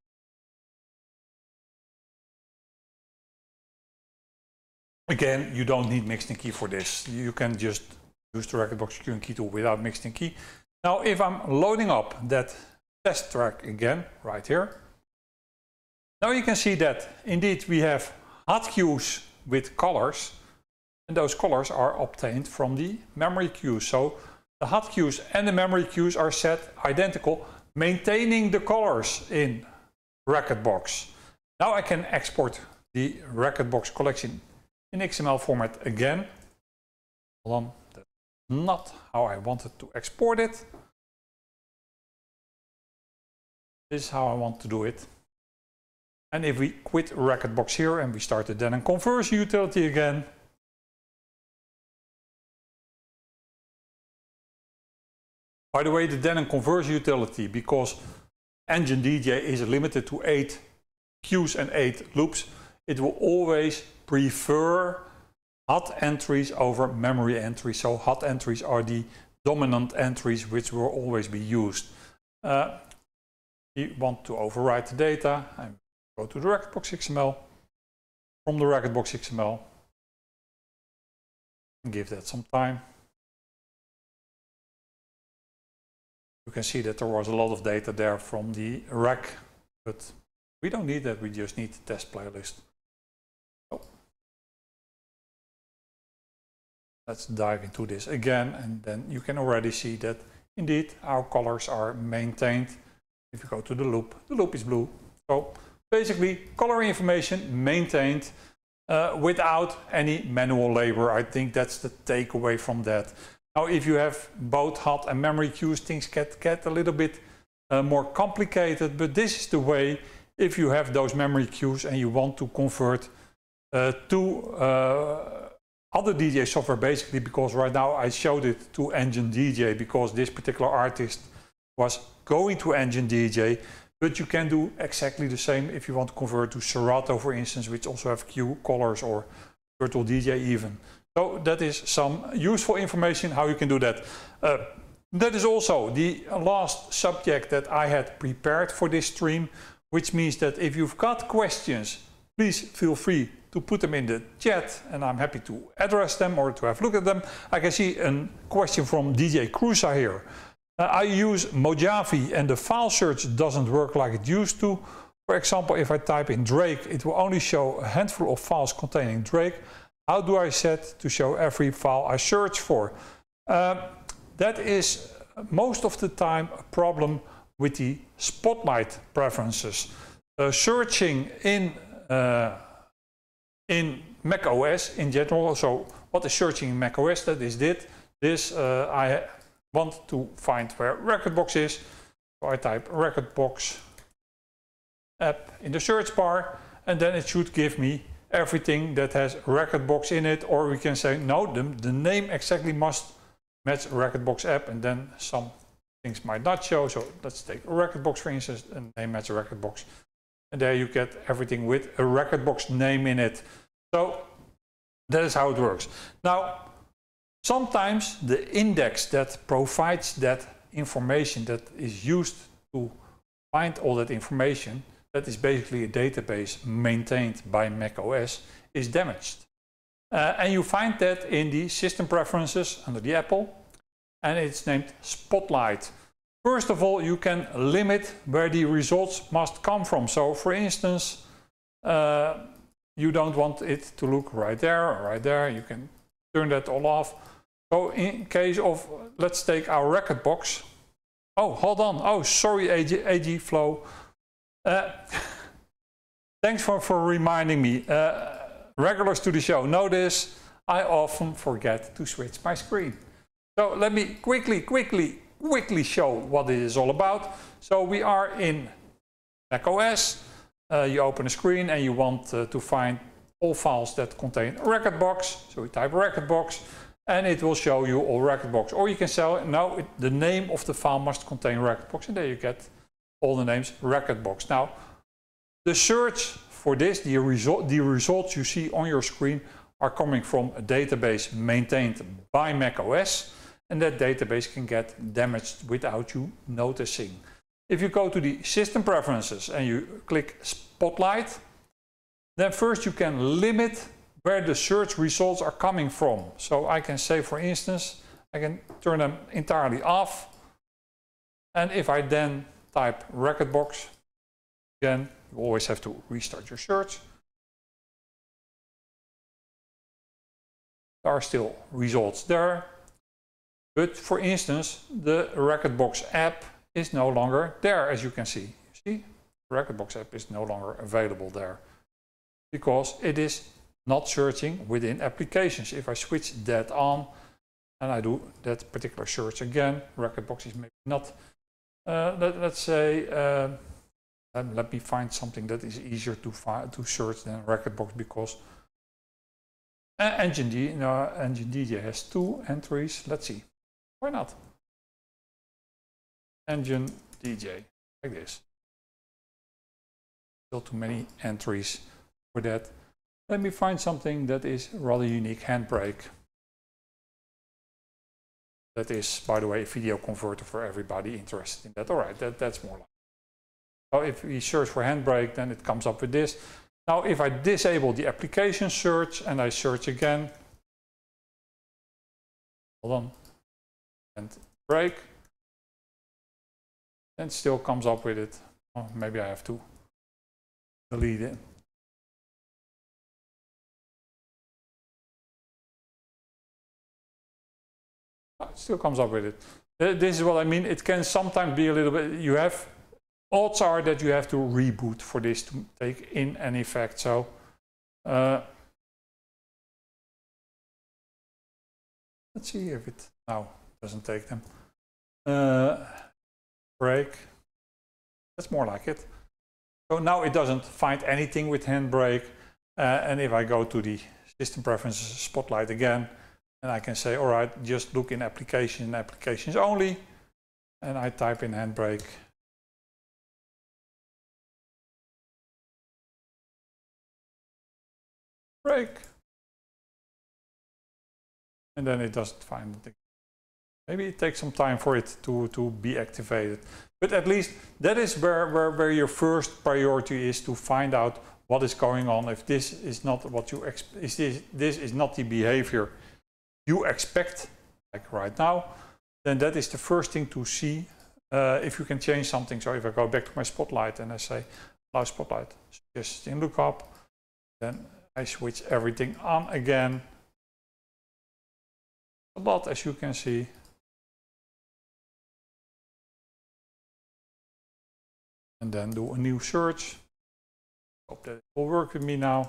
S2: again, you don't need mixed in key for this. You can just use the Rekordbox Cue and Key tool without mixed in key. Now, if I'm loading up that test track again, right here, now you can see that indeed we have hot cues with colors, and those colors are obtained from the memory cues. So the hot cues and the memory cues are set identical, maintaining the colors in Rekordbox. Now I can export the Rekordbox collection in XML format again. Hold on, that's not how I wanted to export it. This is how I want to do it. And if we quit Rekordbox here and we start the then and conversion utility again, by the way, the then and conversion utility, because Engine DJ is limited to 8 cues and 8 loops, it will always prefer hot entries over memory entries. So hot entries are the dominant entries which will always be used. We want to overwrite the data and go to the Rekordbox XML. From the Rekordbox XML, and give that some time. You can see that there was a lot of data there from the REK, but we don't need that, we just need the test playlist. So let's dive into this again, and then you can already see that indeed our colors are maintained. If you go to the loop is blue. So basically color information maintained without any manual labor. I think that's the takeaway from that. Now if you have both HOT and memory queues, things get a little bit more complicated, but this is the way if you have those memory queues and you want to convert to other DJ software, basically, because right now I showed it to Engine DJ because this particular artist was going to Engine DJ, but you can do exactly the same if you want to convert to Serato, for instance, which also have queue colors, or Virtual DJ even. So that is some useful information how you can do that. That is also the last subject that I had prepared for this stream, which means that if you've got questions, please feel free to put them in the chat and I'm happy to address them or to have a look at them. I can see a question from DJ Cruza here. I use Mojave and the file search doesn't work like it used to. For example, if I type in Drake, it will only show a handful of files containing Drake. How do I set to show every file I search for? That is most of the time a problem with the Spotlight preferences. Searching in macOS in general, so what is searching in macOS? That is this. I want to find where Rekordbox is, so I type Rekordbox app in the search bar, and then it should give me everything that has Rekordbox in it, or we can say no, the name exactly must match Rekordbox app, and then some things might not show. So let's take Rekordbox for instance, and name match Rekordbox, and there you get everything with a Rekordbox name in it. So that is how it works. Now sometimes the index that provides that information, that is used to find all that information, that is basically a database maintained by macOS, is damaged. And you find that in the system preferences under the Apple, and it's named Spotlight. First of all, you can limit where the results must come from. So for instance, you don't want it to look right there or right there. You can turn that all off. So in case of, let's take our Rekordbox. Oh, hold on. Oh, sorry, AG Flow. Thanks for reminding me. Regulars to the show notice I often forget to switch my screen. So let me quickly show what it is all about. So we are in macOS. You open a screen and you want to find all files that contain Rekordbox. So we type Rekordbox and it will show you all Rekordbox. Or you can say, no, the name of the file must contain Rekordbox, and there you get all the names Rekordbox. Now, the search for this, the results you see on your screen are coming from a database maintained by macOS, and that database can get damaged without you noticing. If you go to the system preferences and you click Spotlight, then first you can limit where the search results are coming from. So I can say, for instance, I can turn them entirely off. And if I then type Rekordbox, again, you always have to restart your search. There are still results there. But for instance, the Rekordbox app is no longer there, as you can see. You see, the Rekordbox app is no longer available there because it is not searching within applications. If I switch that on and I do that particular search again, Rekordbox is maybe not. Let's say, let me find something that is easier to search than Rekordbox, because Engine DJ has 2 entries. Let's see, why not? Engine DJ, like this. Still too many entries for that. Let me find something that is rather unique, Handbrake. That is, by the way, a video converter for everybody interested in that. All right, that's more like. So if we search for Handbrake, then it comes up with this. Now, if I disable the application search and I search again, hold on, and break, then it still comes up with it. Oh, maybe I have to delete it. It still comes up with it. This is what I mean. It can sometimes be a little bit, odds are that you have to reboot for this to take in an effect. So Let's see if it now doesn't take them. Brake. That's more like it. So now it doesn't find anything with handbrake. And if I go to the system preferences spotlight again, and I can say, all right, just look in applications only. And I type in handbrake. Brake. And then it doesn't find it. Maybe it takes some time for it to be activated. But at least that is where your first priority is, to find out what is going on. If this is not what you this is not the behavior you expect, like right now, then that is the first thing to see if you can change something. So if I go back to my spotlight and I say allow spotlight suggestion lookup, then I switch everything on again. A lot, as you can see. And then do a new search. Hope that it will work with me now.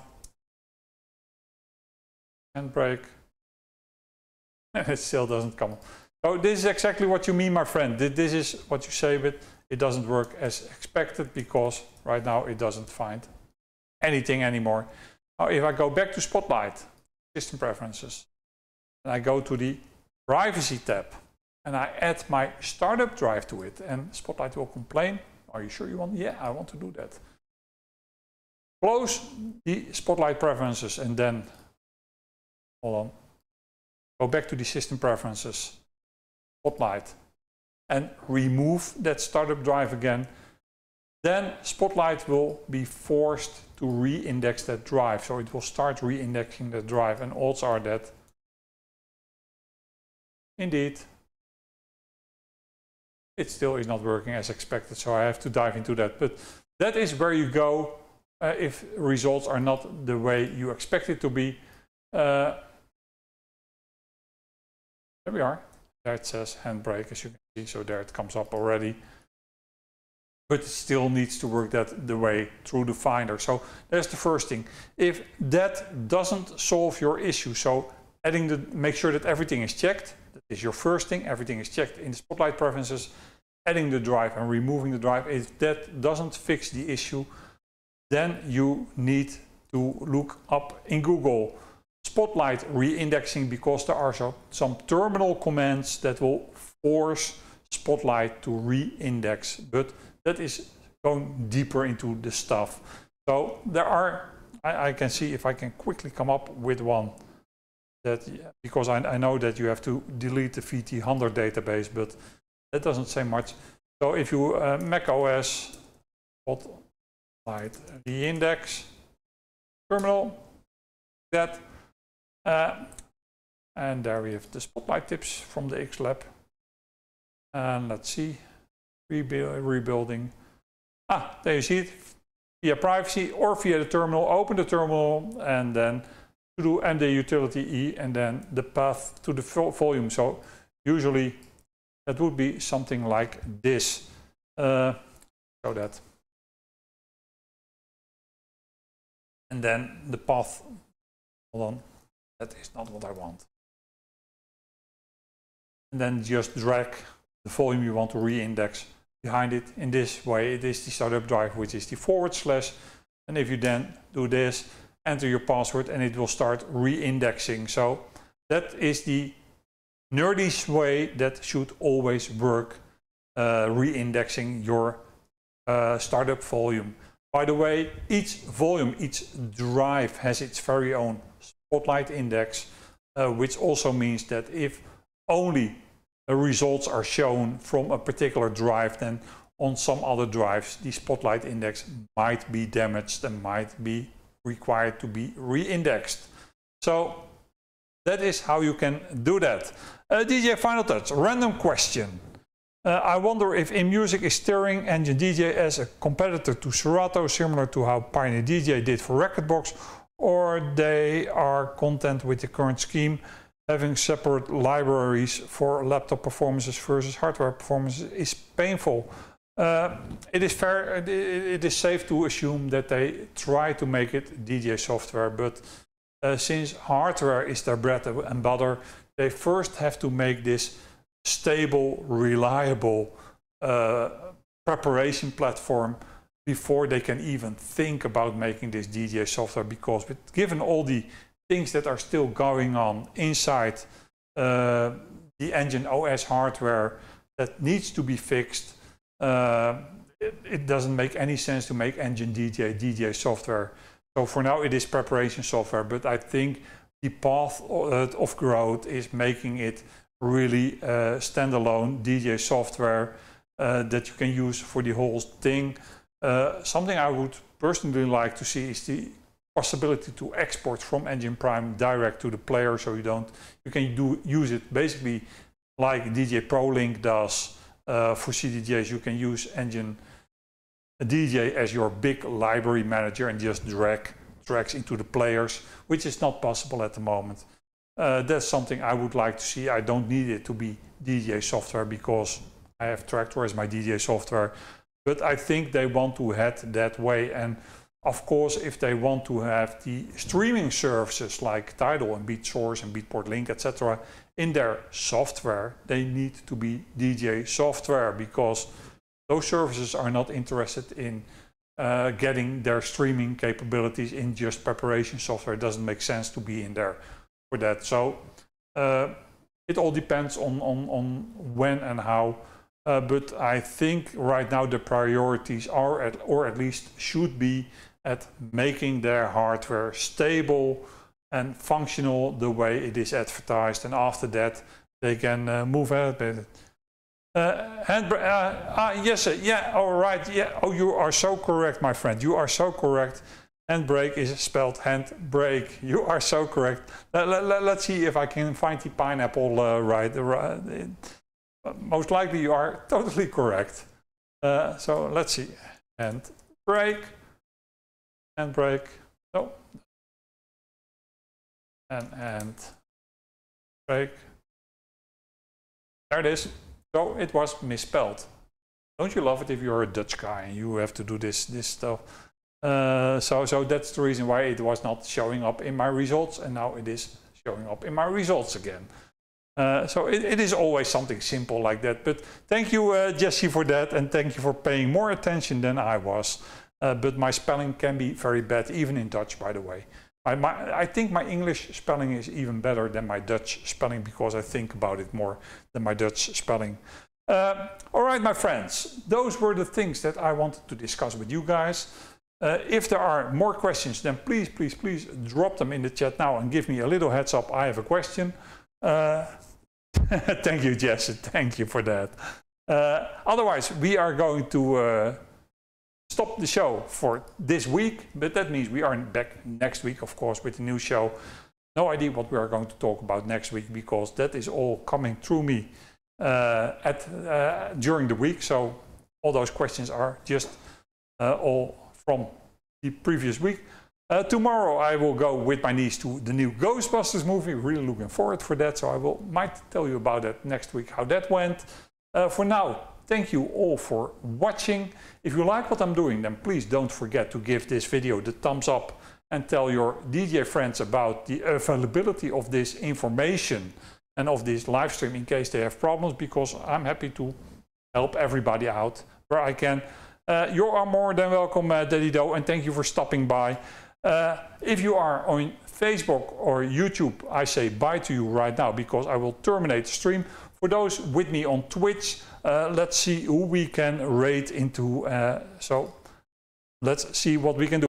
S2: Handbrake. And it still doesn't come. So this is exactly what you mean, my friend. This is what you say, but it doesn't work as expected because right now it doesn't find anything anymore. Now if I go back to Spotlight, System Preferences, and I go to the Privacy tab, and I add my startup drive to it, and Spotlight will complain. Are you sure you want? Yeah, I want to do that. Close the Spotlight preferences and then, hold on, go back to the system preferences, Spotlight, and remove that startup drive again. Then Spotlight will be forced to re-index that drive. So it will start re-indexing that drive, and odds are that indeed it still is not working as expected, so I have to dive into that. But that is where you go if results are not the way you expect it to be. There we are. There it says handbrake, as you can see, so there it comes up already. But it still needs to work that the way through the Finder. So that's the first thing. If that doesn't solve your issue, so make sure that everything is checked. That is your first thing. Everything is checked in the Spotlight preferences. Adding the drive and removing the drive. If that doesn't fix the issue, then you need to look up in Google Spotlight re-indexing, because there are some terminal commands that will force Spotlight to re-index. But that is going deeper into the stuff. So there are, I can see if I can quickly come up with one. That, because I know that you have to delete the VT100 database, but that doesn't say much. So if you macOS Spotlight re-index terminal, that, and there we have the Spotlight tips from the XLab. And let's see, rebuilding. There you see it, via privacy or via the terminal. Open the terminal and then to do and the utility E and then the path to the volume. So usually that would be something like this. Show that. And then the path, hold on, that is not what I want. And then just drag the volume you want to re-index behind it. In this way, it is the startup drive, which is the /. And if you then do this, enter your password and it will start re-indexing. So that is the nerdy way that should always work, re-indexing your startup volume. By the way, each volume, each drive has its very own Spotlight index, which also means that if only the results are shown from a particular drive, then on some other drives the Spotlight index might be damaged and might be required to be re-indexed. So that is how you can do that. DJ Final Touch, random question. I wonder if InMusic is steering Engine DJ as a competitor to Serato, similar to how Pioneer DJ did for Rekordbox, or they are content with the current scheme, having separate libraries for laptop performances versus hardware performances is painful. It is fair, it is safe to assume that they try to make it DJ software, but since hardware is their bread and butter, they first have to make this stable, reliable preparation platform before they can even think about making this DJ software, because given all the things that are still going on inside the engine OS hardware that needs to be fixed, it doesn't make any sense to make engine DJ software. So for now it is preparation software, but I think the path of growth is making it really standalone DJ software that you can use for the whole thing. Something I would personally like to see is the possibility to export from Engine Prime direct to the player, so you can use it basically like DJ Pro Link does for CDJs. You can use Engine DJ as your big library manager and just drag tracks into the players, which is not possible at the moment. That's something I would like to see. I don't need it to be DJ software because I have Traktor as my DJ software, but I think they want to head that way. And of course, if they want to have the streaming services like Tidal and Beatsource and Beatport Link, etc. in their software, they need to be DJ software, because those services are not interested in getting their streaming capabilities in just preparation software. It doesn't make sense to be in there for that. So it all depends on when and how. But I think right now the priorities are, or at least should be, at making their hardware stable and functional the way it is advertised. And after that, they can move ahead with it. Yes, yeah, all right, yeah. Oh, you are so correct, my friend. You are so correct. Handbrake is spelled handbrake. You are so correct. Let's see if I can find the pineapple right. Most likely you are totally correct. So let's see. Handbrake. Handbrake. No. And brake. There it is. So it was misspelled. Don't you love it if you're a Dutch guy and you have to do this stuff? So that's the reason why it was not showing up in my results, and now it is showing up in my results again. So it is always something simple like that. But thank you, Jesse, for that, and thank you for paying more attention than I was. But my spelling can be very bad, even in Dutch, by the way. I think my English spelling is even better than my Dutch spelling, because I think about it more than my Dutch spelling. All right, my friends, those were the things that I wanted to discuss with you guys. If there are more questions, then please drop them in the chat now and give me a little heads up. I have a question. Thank you, Jesse. Thank you for that. Otherwise, we are going to stop the show for this week, but that means we are back next week, of course, with a new show. No idea what we are going to talk about next week, because that is all coming through me during the week. So all those questions are just all from the previous week. Tomorrow I will go with my niece to the new Ghostbusters movie. Really looking forward for that. So I might tell you about that next week, how that went. For now, thank you all for watching. If you like what I'm doing, then please don't forget to give this video the thumbs up and tell your DJ friends about the availability of this information and of this live stream in case they have problems, because I'm happy to help everybody out where I can. You are more than welcome, Daddy Doe, and thank you for stopping by. If you are on Facebook or YouTube, I say bye to you right now, because I will terminate the stream. For those with me on Twitch, let's see who we can raid into. So let's see what we can do.